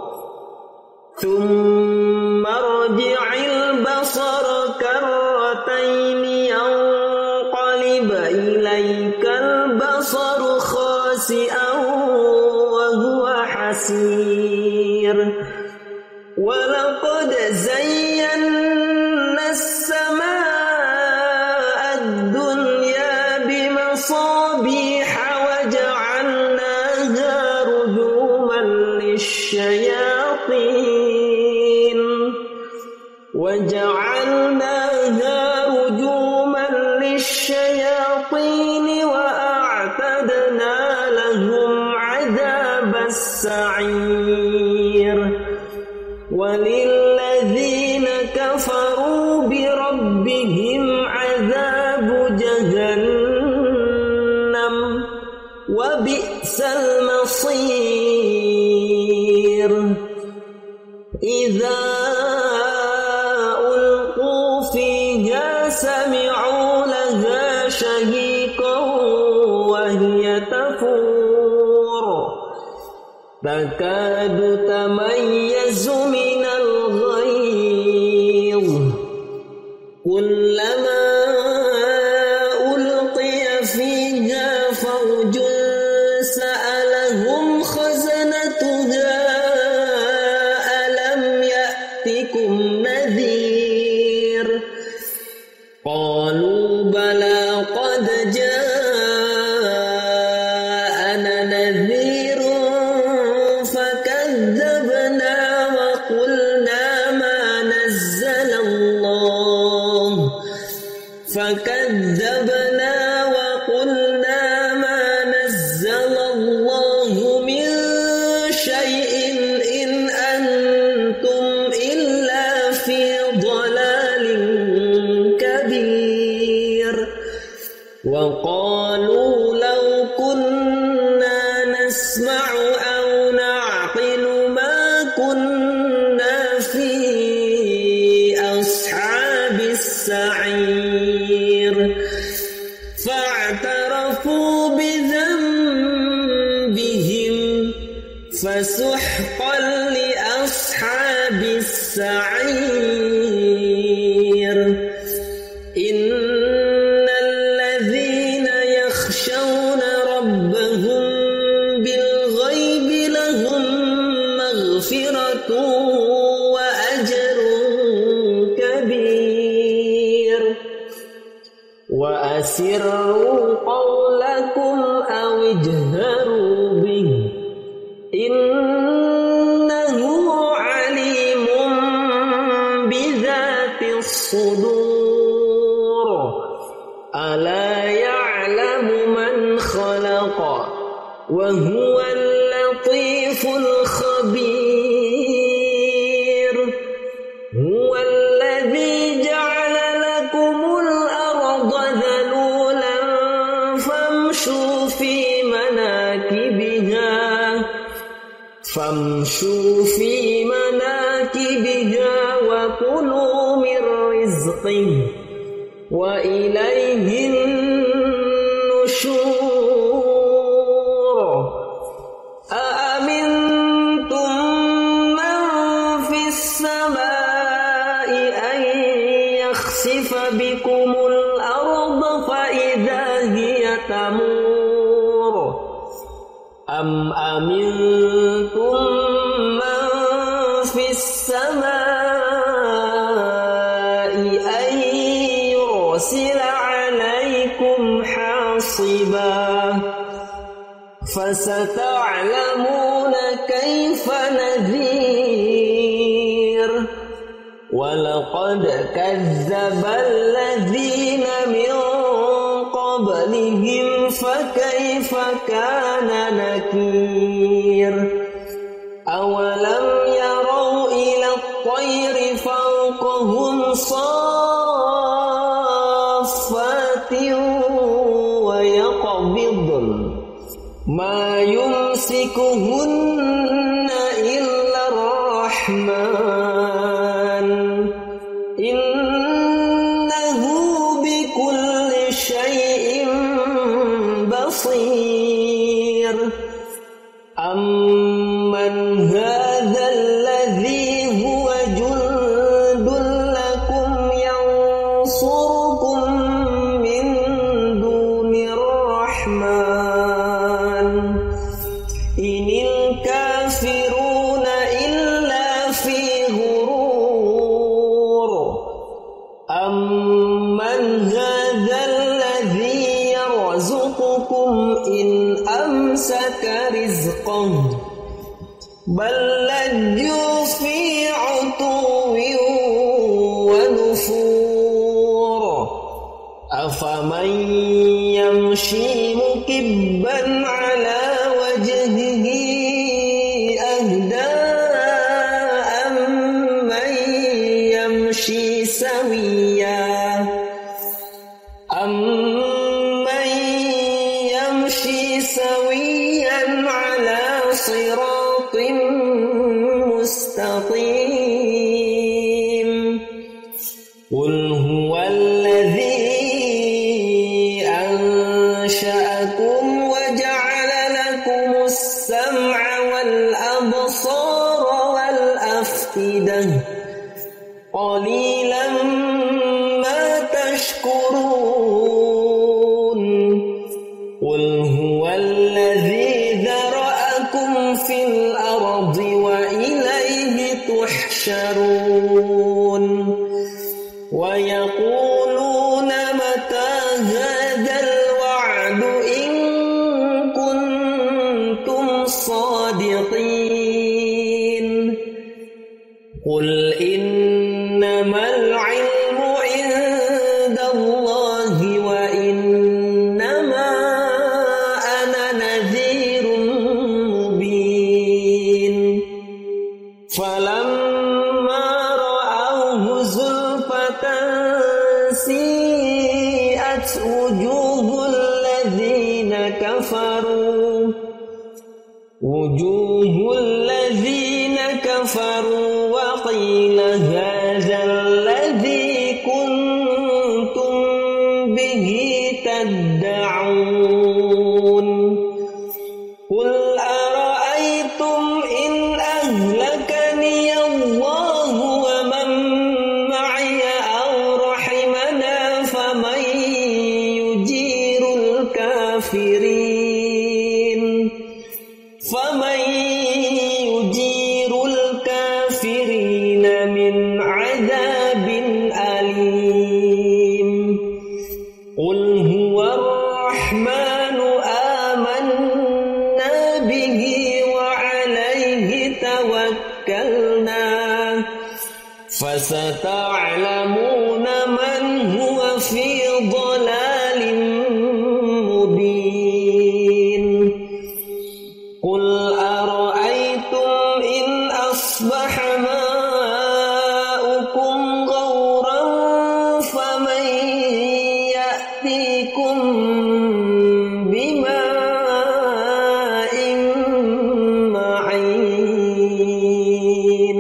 ثم ارجع البصر كرتين ينقلب إليك البصر خاسئا وهو حسير ولقد زينا السماء الدنيا بمصابيح وجعلناها رجوما للشياطين وجعلناها رجوما للشياطين وأعتدنا لهم عذاب السعير وللذين كفروا بربهم عذاب جهنم وبئس المصير إذا ألقوا فيها سمعوا لها شهيقا وهي تفور تكاد تميز من الغيظ كلما ألقي فيها فوج سألهم خزنتها ألم يأتكم نذير قالوا بلى قد جاءنا نذير فكذبنا وقلنا ما نزل الله فكذبنا وقلنا ما نزل الله من شيء إن أنتم إلا في ضلال كبير وقالوا لو كنا نسمع أو نعقل ما كنا في أصحاب السعير فاعترفوا بذنبهم فسحقا لأصحاب السعير إن الذين يخشون ربهم بالغيب لهم مغفرة وأجر كبير وأسروا قولكم أو اجهروا به إنه عليم بذات الصدور ألا يعلم من خلق وهو اللطيف الخبير هو الذي جعل لكم الأرض ذلولا فامشوا في مناكبها فامشوا في مناكبها وكلوا من رزقه وإليه النشور أأمنتم من في السماء أن يخسف بكم الأرض فإذا هي تمور أم أمنتم من في السماء أن يرسل عليكم حاصبا فستعلمون كيف نذير ولقد كذب الذين من قبلهم فكيف كان نكير أولم يروا إلى الطير فوقهم صافات ويقبضن ما يمسكهن إلا الرحمن إنه بكل شيء بصير أمن هذا الذي هو جند لكم ينصركم من دون الرحمن إن الكافرون إلا في غرور أمن هذا الذي يرزقكم إن أمسك رزقه بل لجوا في عتو ونفور أفمن يمشي مكبا على وجهه أهدى أم أفئدة قليلا ما تشكرون قل هو الذي ذرأكم في الأرض وإليه تحشرون ويقولون متى هذا الوعد إن كنتم صادقين قل إنما العلم عند الله وإنما أنا نذير مبين فلما رأوه زلفة سيئت وجوه الذين كفروا وجوه الذين كفروا وقيل هذا الذي كنتم به تدعون قل أرأيتم إن أهلكني الله ومن معي أو رحمنا فمن يجير الكافرين فمن يجير الكافرين من عذاب أليم قل هو الرحمن آمنا به وعليه توكلنا فستعلمون من هو في ضلال مبين قل أرأيتم إن أصبح ماؤكم غورا فمن يأتيكم بماء معين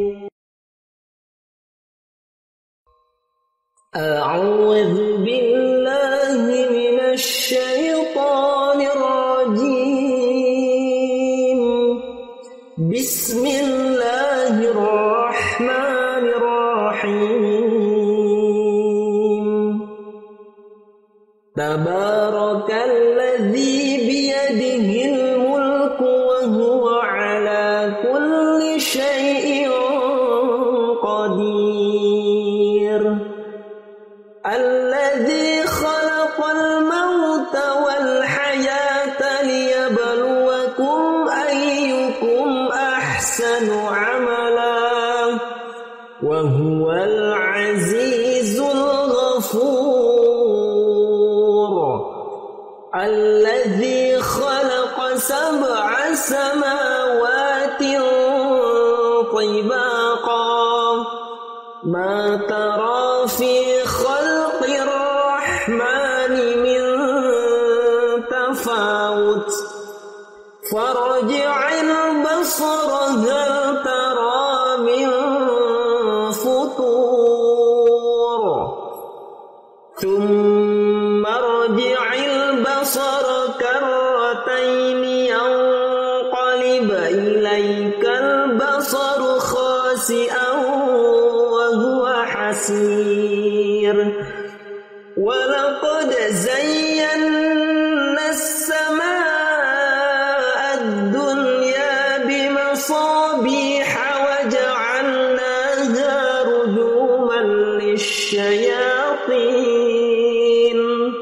أعوذ بالله من الشيطان الرجيم بسم الله الرحمن الرحيم تبارك الذي بيده الملك وهو على كل شيء قدير الذي خلق الموت والحياة ليبلوكم أيكم أحسن عملا وهو العزيز الغفور الذي خلق سبع سماوات طباقا ما ترى في خلق الرحمن من تفاوت فارجع البصر هل ترى من فطور ثم ارجع البصر كرتين ينقلب إليك البصر خاسئا وهو حسير ولقد زينا السماء الدنيا بمصابيح وجعلناها رجوما للشياطين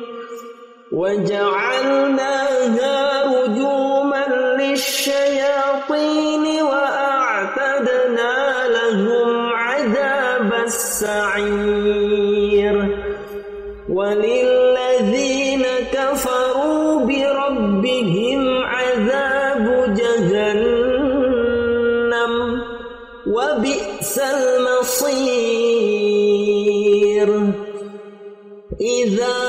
وجعلناها رجوما للشياطين وأعتدنا لهم عذاب السعير وللذين كفروا بربهم عذاب جهنم وبئس المصير إذا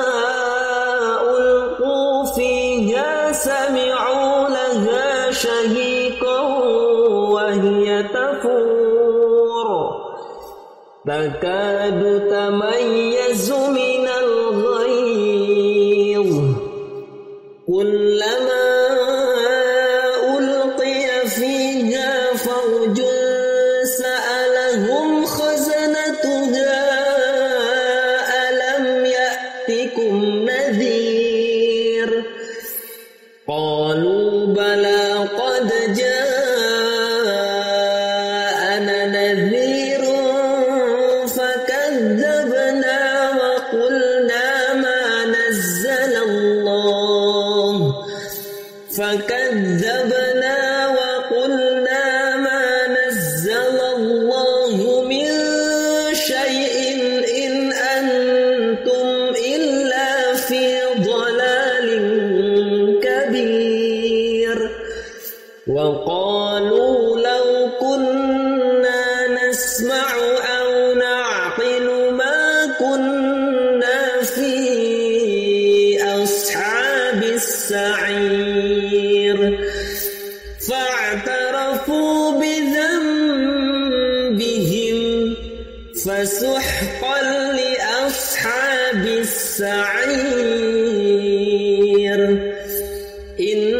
ألقوا فيها سمعوا لها شهيقا وهي تفور تكاد تميز من الغيظ كلما ألقي فيها فوج فسحقا لأصحاب السعير إن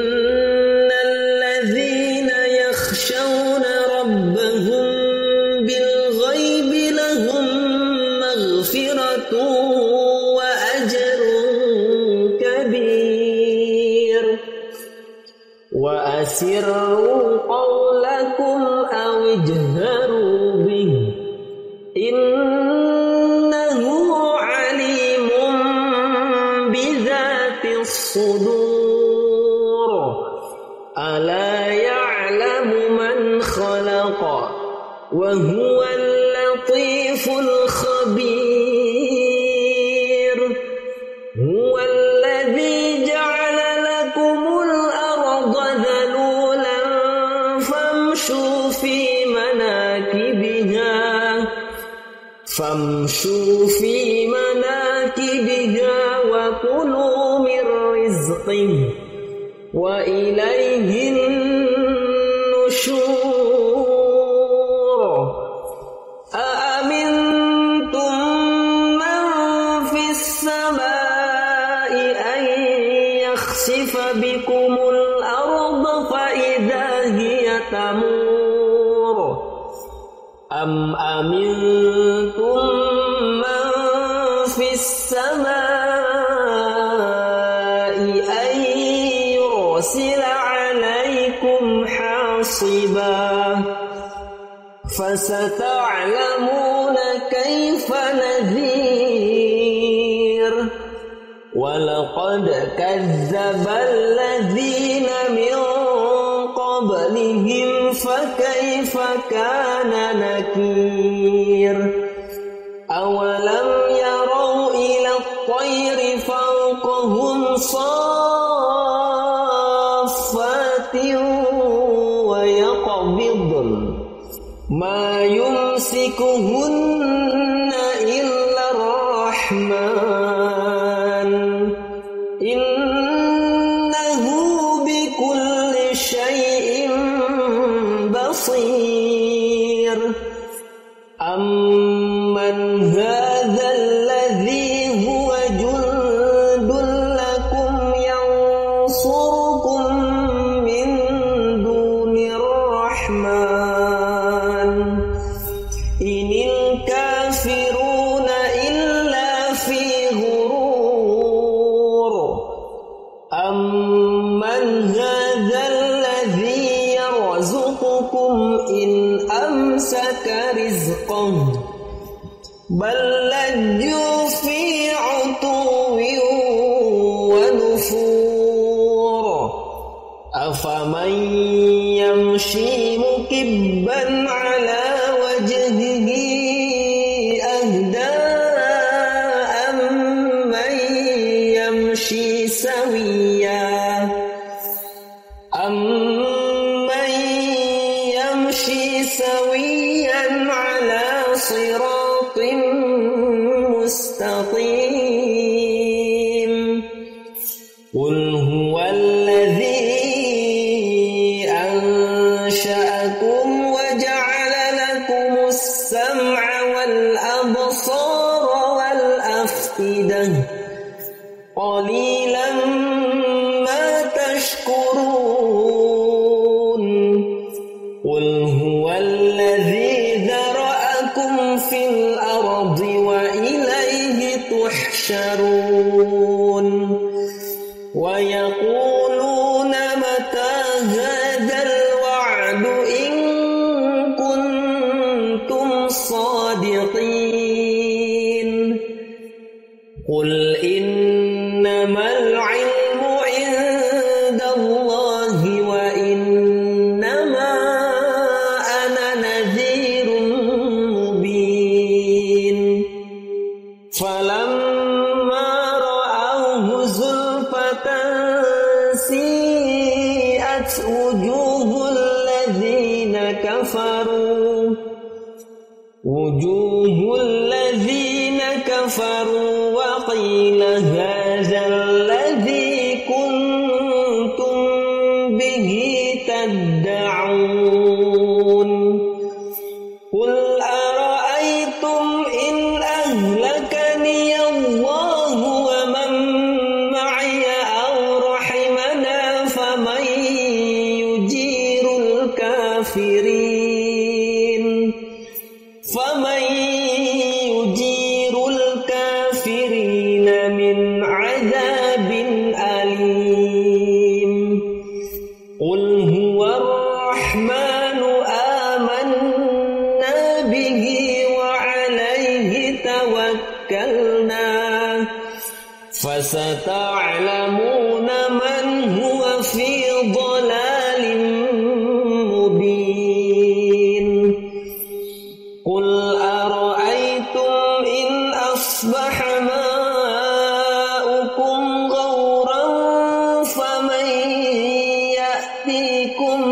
الذين يخشون ربهم بالغيب لهم مغفرة وأجر كبير وأسروا قولكم أو اجهروا به إنه عليم بذات الصدور ألا يعلم من خلق وهو اللطيف الخبير هو الذي جعل لكم الأرض ذلولا فامشوا في مناكبها فامشوا في مناكبها وكلوا من رزقه وإليه النشور أأمنتم من في السماء أن يخسف بكم الأرض فإذا هي تمور أم أمنتم من في السماء أن يرسل عليكم حاصبا فستعلمون كيف نذير ولقد كذب الذين من قبلهم فكيف كان نكير أولم يروا إلى الطير فوقهم صافات ويقبضن ما يمسكهن إلا الرحمن إنه بكل شيء بصير أمن هذا الذي هو جند لكم ينصركم من دون الرحمن إن الكافرون إلا في غرور أمن هذا الذي يرزقكم إن أمسك رزقه بل لجوا في عتو ونفور أفمن يمشي مكبا على وجهه أهدى أمن يمشي سويا أمن يمشي سويا على صراط مستقيم قل هو الذي أنشأكم وجعل لكم السمع والأبصار والأفئدة قليلا ما تشكرون قل هو الذي ذرأكم في الأرض وإليه تحشرون ويقولون متى هذا الوعد إن كنتم صادقين قل إنما العلم عند الله وإنما أنا نذير مبين فلما رأوه زلفة سيئت وجوه الذين كفروا وجوه الذين كفروا وقيل هذا الذي كنتم به تدعون قل أرأيتم فمن يجير الكافرين من عذاب أليم قل هو الرحمن آمنا به وعليه توكلنا فستعلمون من هو في ضلال مبين قل أرأيتم إن أصبح ماؤكم غورا فمن يأتيكم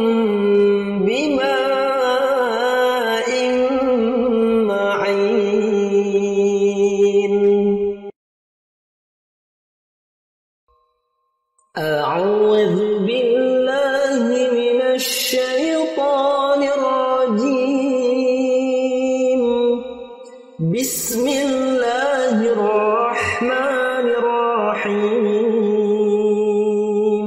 بماء معين أعوذ بالله من الشيطان الرجيم بسم الله الرحمن الرحيم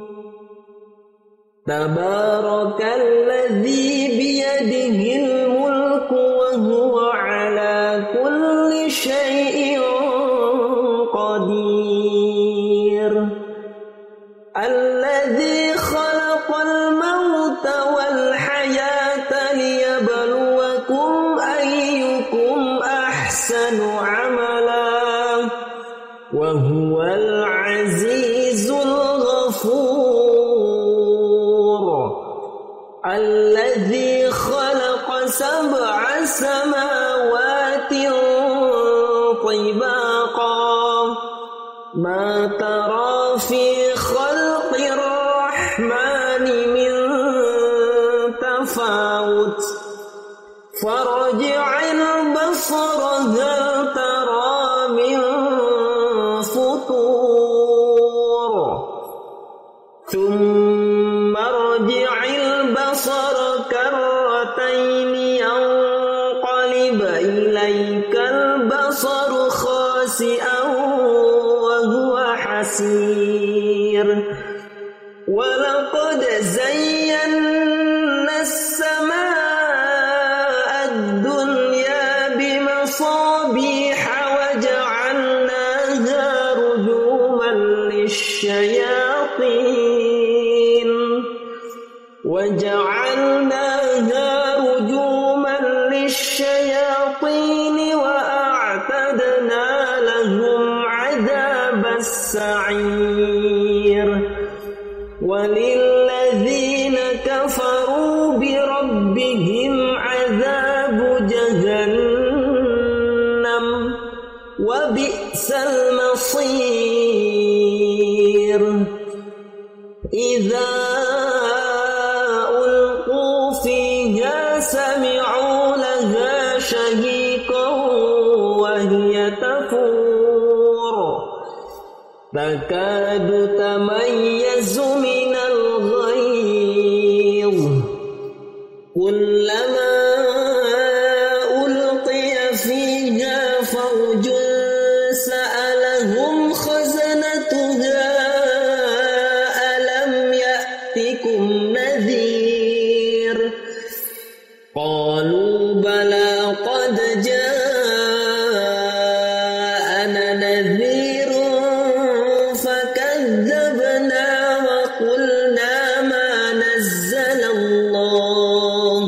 تبارك الذي بيده الملك وهو على كل شيء قدير الذي خلق الموت والحياة ليبلوكم أيكم أحسن عملا وهو العزيز الغفور الذي خلق سبع سماوات طباقا ما ترى في خلق الرحمن من تفاوت فارجع البصر هل ترى من فطور ثم ارجع البصر كرتين ينقلب إليك البصر خاسئا وهو حسير ولقد زينا السماء الدنيا بمصابيح وجعلناها رجوما للشياطين وجعلناها رجوما للشياطين وأعتدنا لهم عذاب السعير وللذين كفروا بربهم عذاب جهنم وبئس المصير إذا ألقوا فيها سمعوا لها شهيقا وهي تفور تكاد تميز من الغيظ كلما ألقي فيها فوج سألهم خزنتها ألم يأتكم نذير قالوا بلى قد جاءنا نذير فكذبنا وقلنا ما نزل الله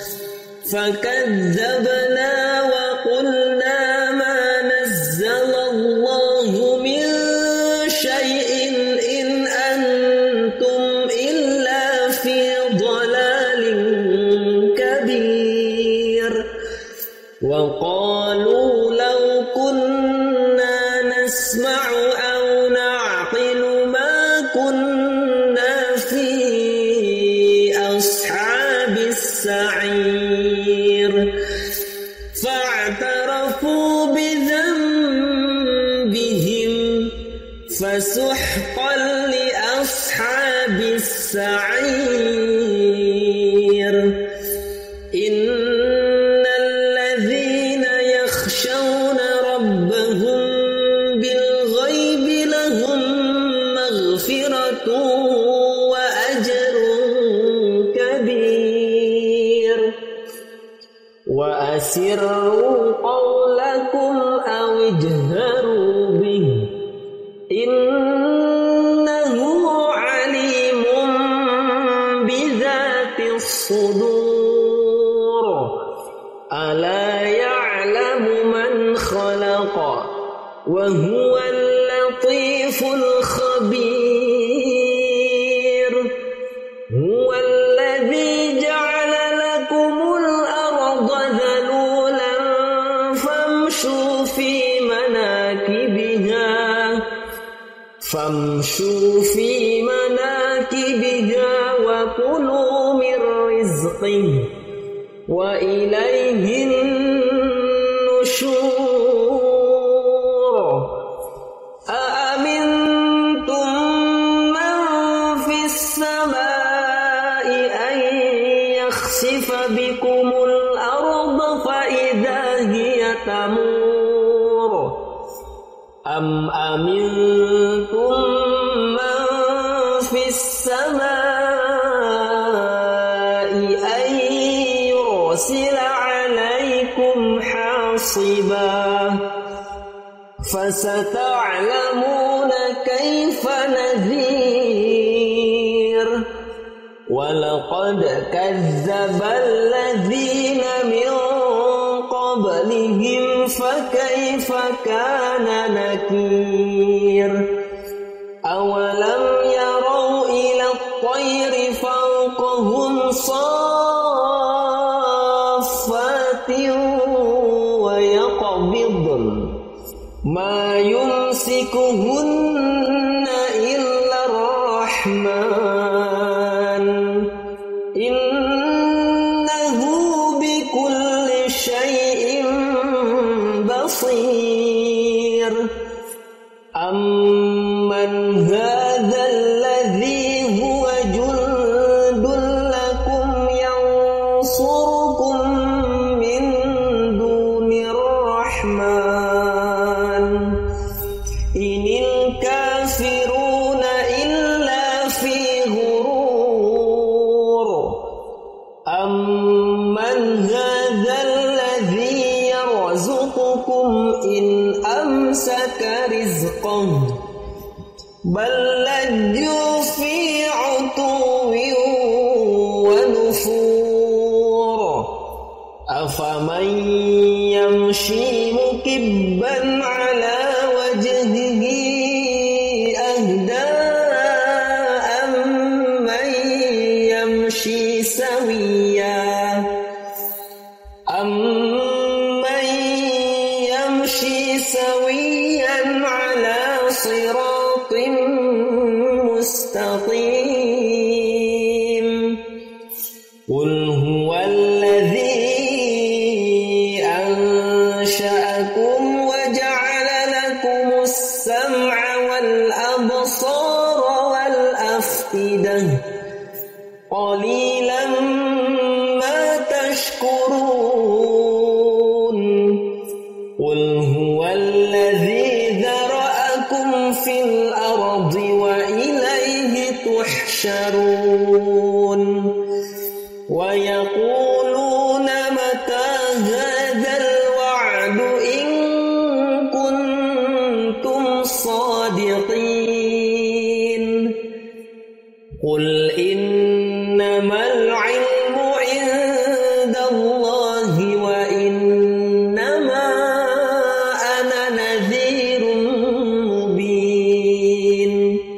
فكذبنا وقلنا ما نزل الله من شيء إن أنتم إلا في ضلال كبير وقالوا لو كنا نسمع أو نعقل ما كنا في أصحاب السعير فاعترفوا بذنبهم فسحقا لأصحاب السعير إن الذين يخشون ربهم بالغيب لهم مغفرة وأجر كبير وأسروا قولكم أو اجهروا به إنه عليم بذات الصدور ألا يعلم من خلق وهو اللطيف الخبير هو الذي جعل لكم الأرض ذلولا فامشوا في مناكبها فامشوا في مناكبها وكلوا من رزقه وإليه النشور أأمنتم من في السماء أن يخسف بكم الأرض فإذا هي تمور أم أمنتم من في السماء أن يرسل عليكم حاصبا فستعلمون كيف نذير ولقد كذب الذين من قبلهم فكيف كان نكير أولم يروا إلى الطير فوقهم صافات ويقبضن ما يمسكهن إلا الرحمن إنه بكل شيء بصير أمن هذا الذي هو جند لكم ينصركم من دون الرحمن إن الكافرون إلا في غرور أمن هذا الذي يرزقكم إن أمسك رزقه بل لجوا في عتو ونفور أفمن يمشي مكبا على وجهه أهدى أمن يمشي سويا أمن يمشي سويا على صراط مستقيم قل هو الذي أنشأكم وجعل لكم السمع والأبصار والأفئدة قليلا ما تشكرون قل هو الذي ذرأكم في الأرض وإليه تحشرون ويقولون متى هذا الوعد إن كنتم صادقين قل إنما العلم عند الله وإنما أنا نذير مبين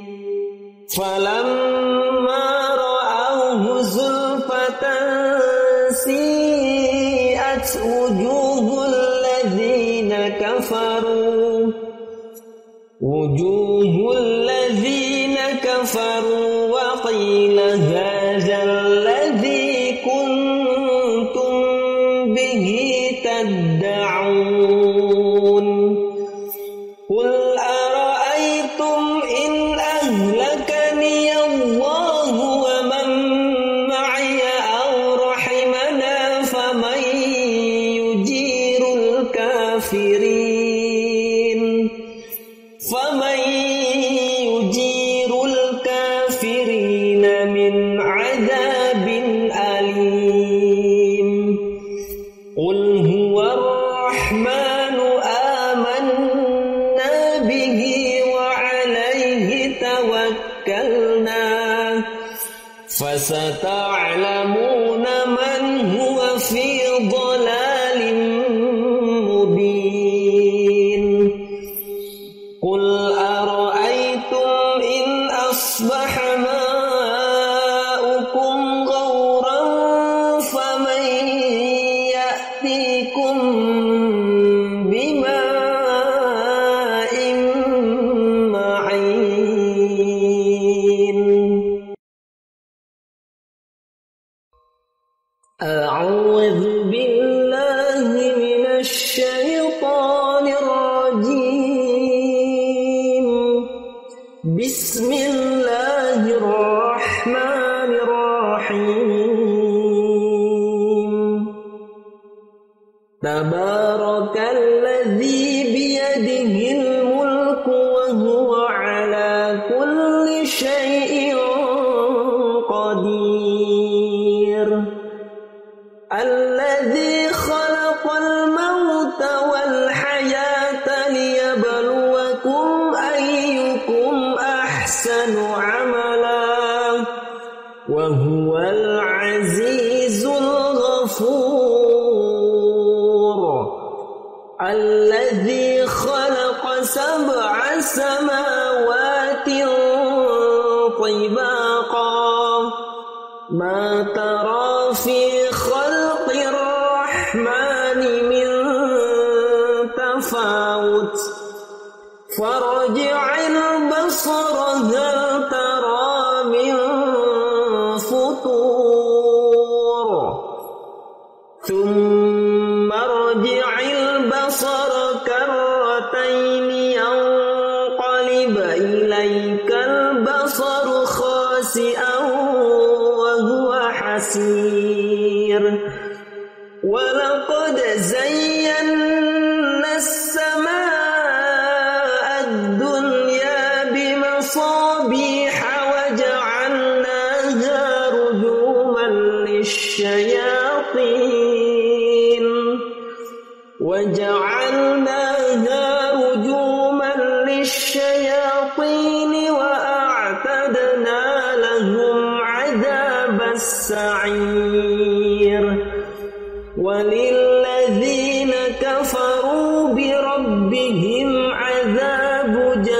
فلما رأوه زلفة سيئت وجوه الذين كفروا وجوه الذين كفروا وقيل هذا الذي كنتم به تدعون قل أرأيتم إن أهلكني الله ومن معي أو رحمنا فمن يجير الكافرين فمن يجير الكافرين من عذاب أليم قل هو الرحمن آمنا به وعليه توكلنا فستعلمون من هو في ضلال مبين قل أرأيتم إن أصبح ماؤكم غورا فمن يأتيكم بماء معين أعوذ بالله من الشيطان الرجيم بسم الله الرحمن الرحيم تبارك الذي بيده الملك وهو على كل شيء قدير الذي خلق الموت والحياة ليبلوكم أيكم أحسن عملا وهو العزيز الغفور الذي خلق سبع سماوات طباقا ما ترى في خلق الرحمن من تفاوت فارجع البصر هل ترى من فطور ثم ارجع البصر كرتين ينقلب إليك البصر خاسئا وهو حسير ولقد زينا السماء الدنيا بمصابيح وجعلناها رجوما للشياطين وجعلناها رجوما للشياطين وأعتدنا لهم عذاب السعير وللذين كفروا بربهم عذاب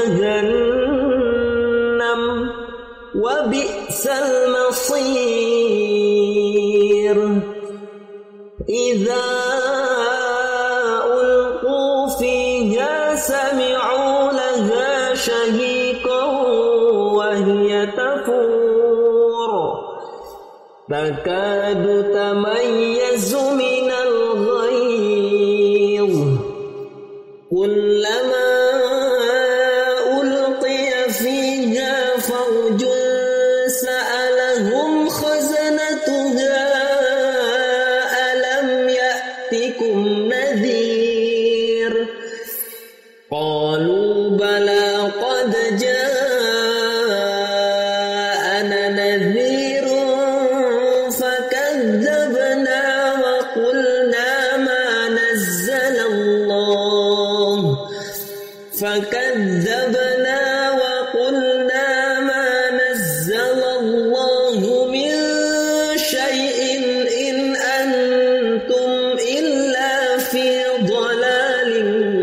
جهنم وبئس المصير إذا ألقوا فيها سمعوا لها شهيقا وهي تفور تكاد تميز من الغيظ كلما ألقي فيها فوج سألهم خزنتها ألم يأتكم نذير قالوا بلى قد جاءنا نذير فكذبنا وقلنا ما نزل الله فكذبنا وقلنا ما نزل الله من شيء إن أنتم إلا في ضلال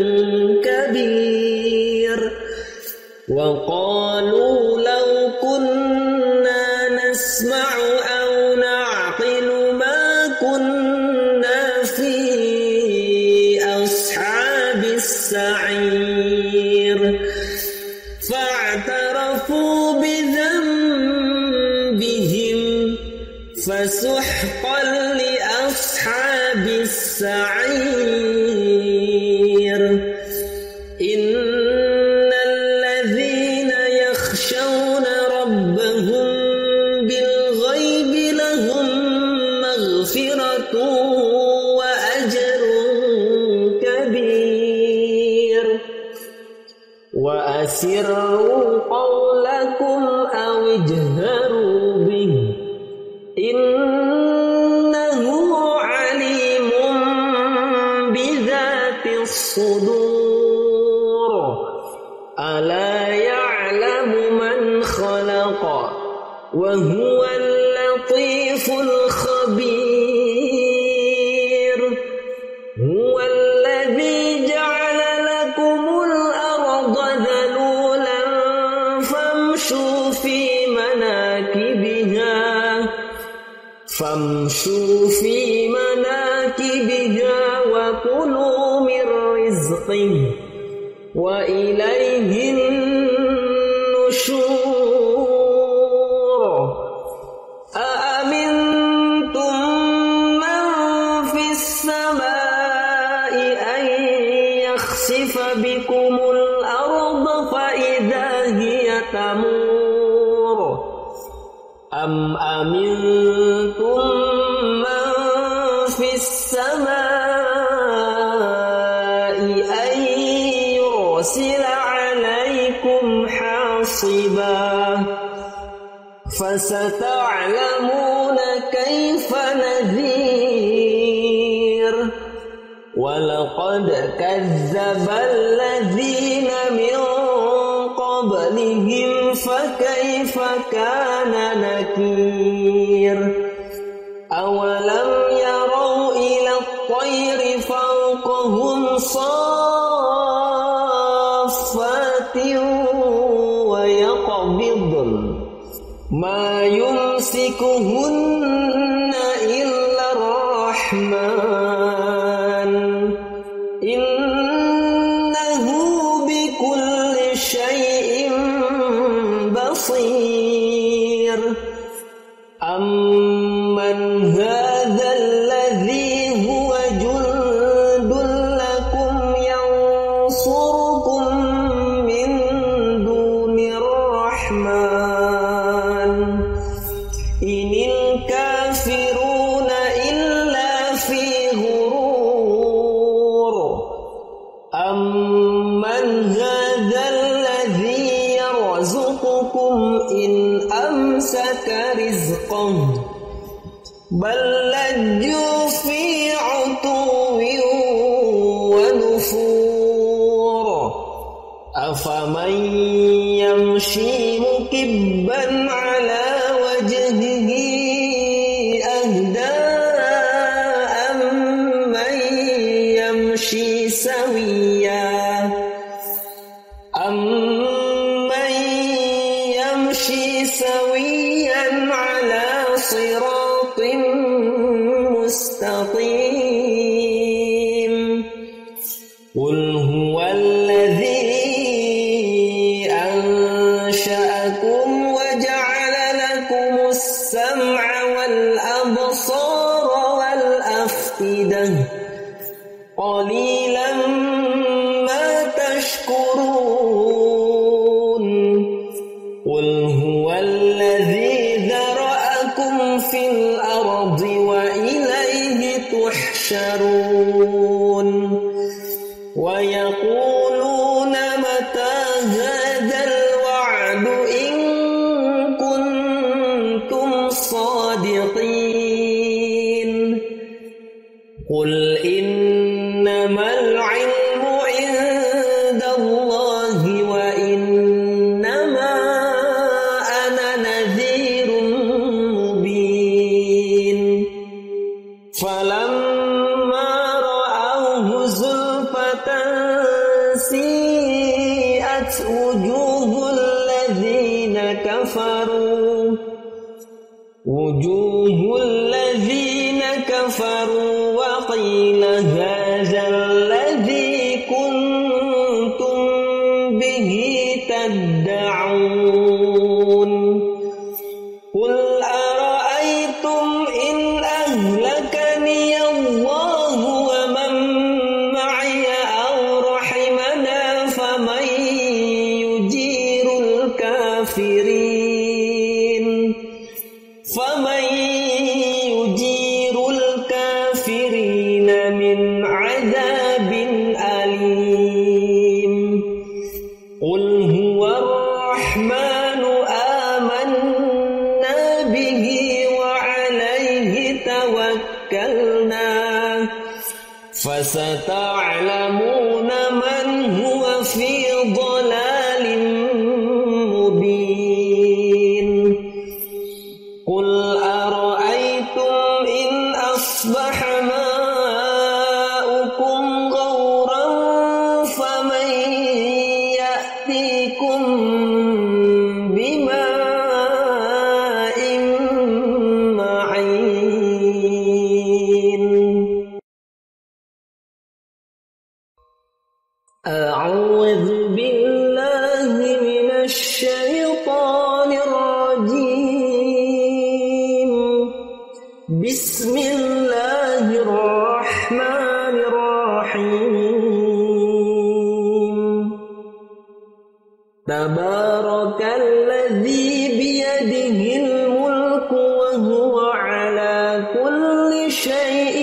كبير وقالوا لو كنا نسمع أو نعقل ما كنا في أصحاب السعير فاعترفوا بذنبهم فسحقا لأصحاب السعير إن الذين يخشون ربهم بالغيب لهم مغفرة وأجر كبير وأسروا قولكم أو اجهروا به إنه عليم الصدور ألا يعلم من خلق وهو اللطيف الخبير هو الذي جعل لكم الأرض ذلولا فامشوا في مناكبها فامشوا في مناكبها وكلوا من رزقه وإليه النشور أأمنتم من في السماء أن يخسف بكم الأرض فإذا هي تمور أم أمنتم من في السماء أن يرسل عليكم حاصبا فستعلمون كيف نذير ولقد كذب الذين من قبلهم فكيف كان نكير أولم يروا إلى الطير فوقهم صافات ويقبضن ما يمسكهن إلا الرحمن إنه بكل شيء بصير أمن هذا الذي هو جند لكم ينصركم من دون الرحمن إن الكافرون إلا في غرور أمن هذا الذي يرزقكم إن أمسك رزقه بل لجوا في عتو ونفور أفمن يمشي مكبا على وجهه أهدى أمن يمشي سويا أمن يمشي سويا على صراط مستقيم قل هو الذي أنشأكم وجعل لكم السمع والأبصار والأفئدة قليلا ما تشكرون قل هو الذي ذرأكم في الأرض وإليه تحشرون ويقولون متى هذا الوعد إن كنتم صادقين قل إنما العلم عند الله وإنما أنا نذير مبين فلما رأوه زلفة سيئت وجوه الذين كفروا وجوه الذين كفروا وقيل هذا الذي كنتم به تدعون قل أرأيتم إن أهلكني الله ومن معي أو رحمنا فمن يجير الكافرين فمن يجير الكافرين من عذاب أليم قل هو الرحمن آمنا به وعليه توكلنا فستعلمون من هو في ضلال مبين قل أرأيتم إن أصبح ماؤكم غورا فمن يأتيكم بماء معين أعوذ بالله من الشيطان الرجيم بسم الله الرحمن الرحيم تبارك الذي بيده الملك وهو على كل شيء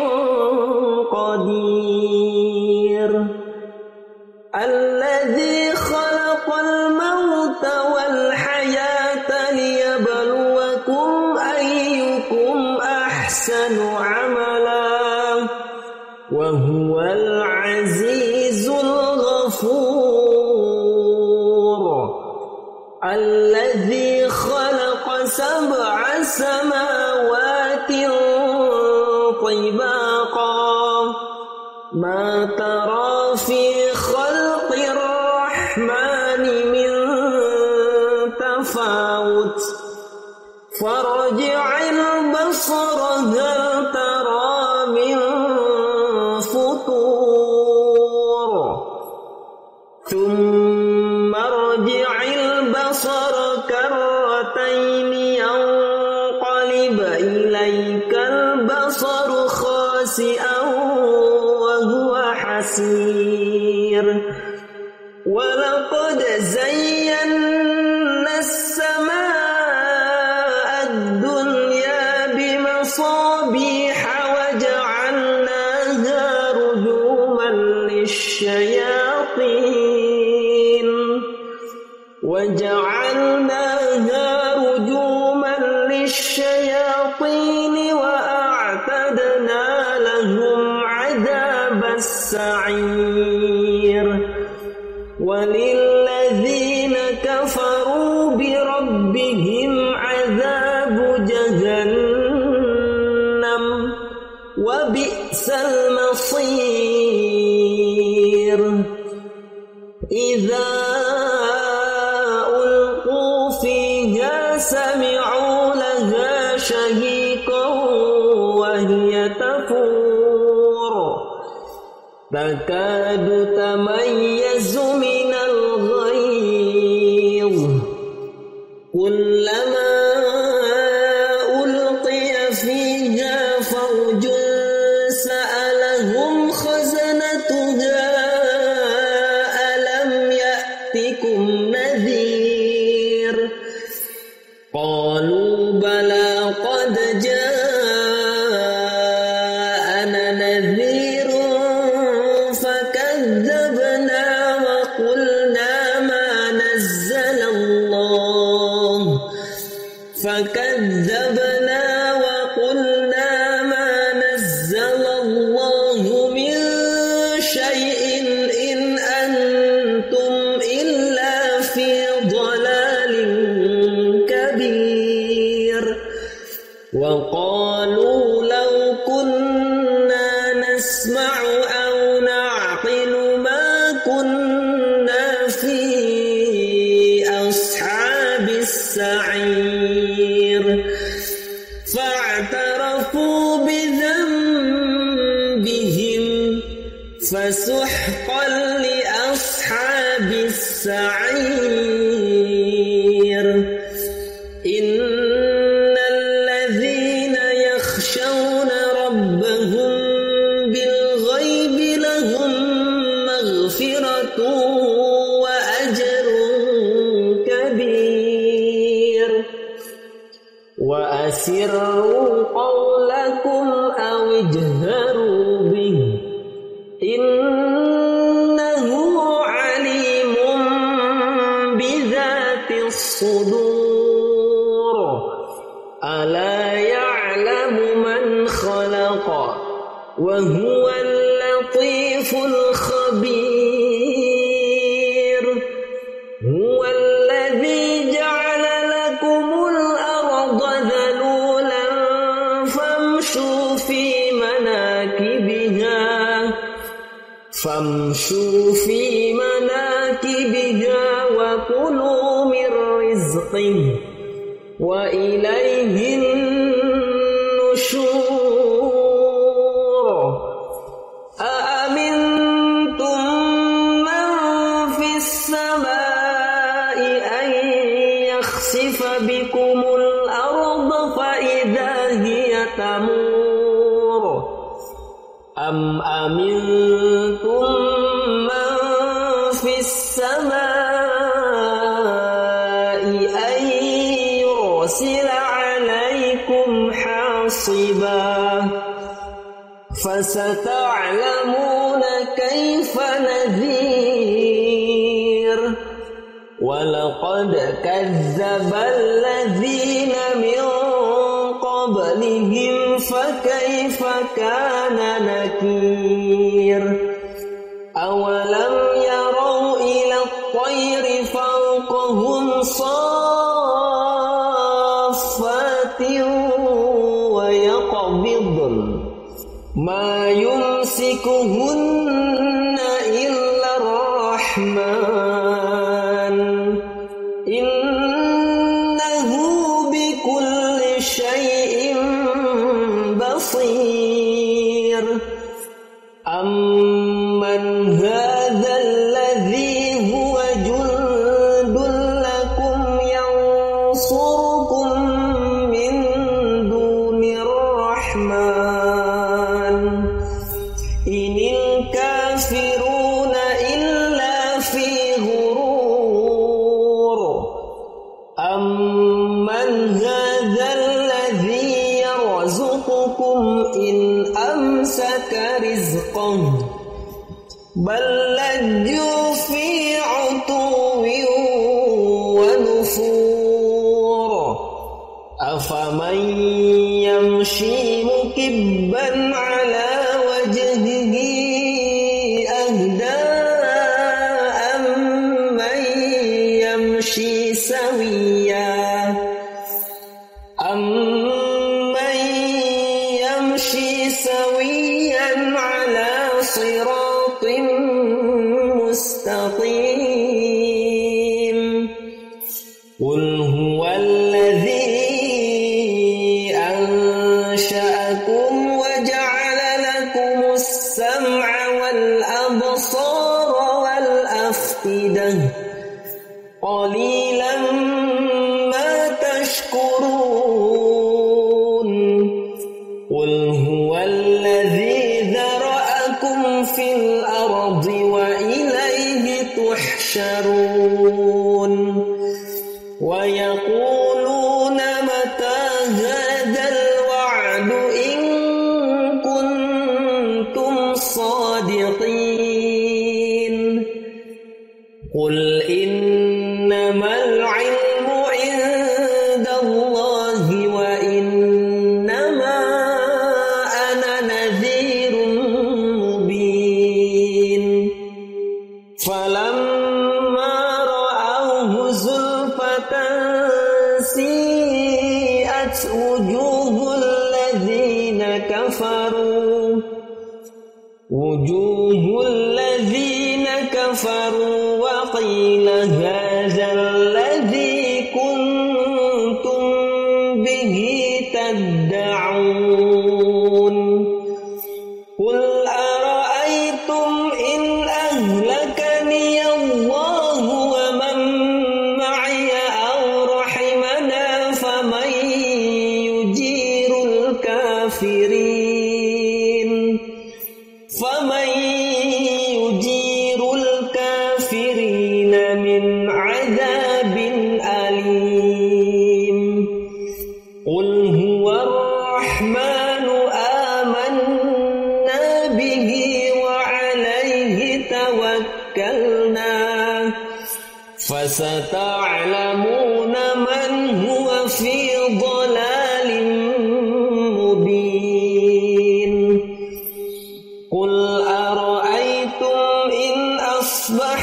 قدير الذي خلق الموت والحياة ليبلوكم أيكم أحسن عملا وهو العزيز الغفور الذي خلق سبع سماوات طباقا ما ترى في خلق الرحمن من تفاوت فرجع البصر هل ترى من فطور ثم ارجع البصر كرتين ينقلب إليك البصر خاسئا وهو حسير ولقد زينا السماء الدنيا بمصابيح وجعلناها رجوما للشياطين وجعلناها رجوما للشياطين وأعتدنا لهم عذاب السعير وللذين كفروا بربهم عذاب جهنم وبئس المصير إذا ألقوا فيها سمعوا لها شهيقا وهي تفور تكاد تميز من الغيظ كلما ألقي فيها فوج سألهم خزنتها ألم يأتكم نذير قالوا بلى قد جاءنا نذير فكذبنا وقلنا ما نزل الله فكذبنا وقلنا ما نزل الله من شيء إن أنتم إلا في ضلال كبير وقالوا لو كنا نسمع أو نعقل ما كنا في أصحاب السعير فاعترفوا بذنبهم فسحقا لأصحاب السعير إن الذين يخشون ربهم بالغيب لهم مغفرة وأجر كبير وأسروا قولكم أو اجهروا به إنه عليم بذات الصدور ألا يعلم من خلق وهو اللطيف الخبير هو الذي جعل لكم الأرض ذلولا فامشوا في مناكبها فامشوا في مناكبها وكلوا من رزقه وإليه النشور أأمنتم من في السماء أن يخسف بكم الأرض فإذا هي تمور أم أمنتم من في السماء أن يرسل عليكم حاصبا فستعلمون كيف نذير ولقد كذب الذين من قبلهم فكيف كان نكير أولم يروا إلى الطير فوقهم صافات ويقبضن ما يمسكهن إلا الرحمن إنه بكل شيء بصير أمن هذا الذي هو جند لكم ينصركم من دون الرحمن إن الكافرون إلا في غرور أمن هذا الذي يرزقكم إن أمسك رزقه بل لجوا في عتو ونفور أفمن يمشي مكبا على وجهه أهدى أمن يمشي سويا أمن يمشي سويا على صراط مستقيم قل هو الذي أنشأكم وجعل لكم السمع والأبصار والأفئدة قليلا ما تشكرون قل هو الذي ذرأكم في الأرض وإليه تحشرون ويقولون متى هذا الوعد إن كنتم صادقين قل إنما العلم عند الله وإنما أنا نذير مبين فلما رأوه زلفة سيئت وجوه الذين كفروا وجوه الذين كفروا وقيل هذا الذي كنتم به تدعون قل أرأيتم إن أهلكني الله ومن معي أو رحمنا فمن يجير الكافرين فمن يجير الكافرين من عذاب أليم قل هو الرحمن آمنا به وعليه توكلنا فستعلمون من هو في ضلال مبين أصبح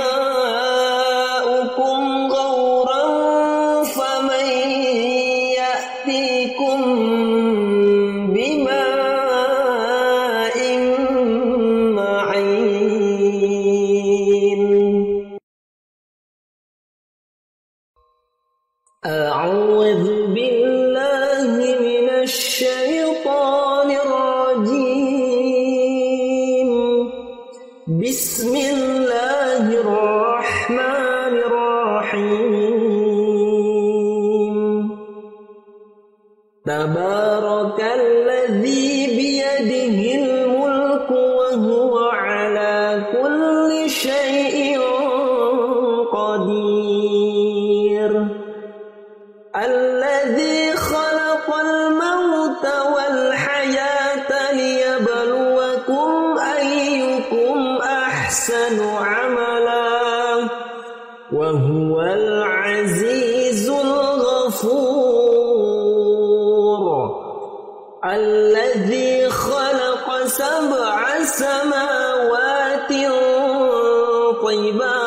ماؤكم غورا فمن يأتيكم بماء معين أعوذ بالله من الشيطان الرجيم بسم الله الرحمن الرحيم تبارك الذي بيده الملك وهو على كل شيء قدير الذي خلق الموت والحياة ليبلوكم أيكم أحسن عملا وهو العزيز الغفور الذي خلق سبع سماوات طيبات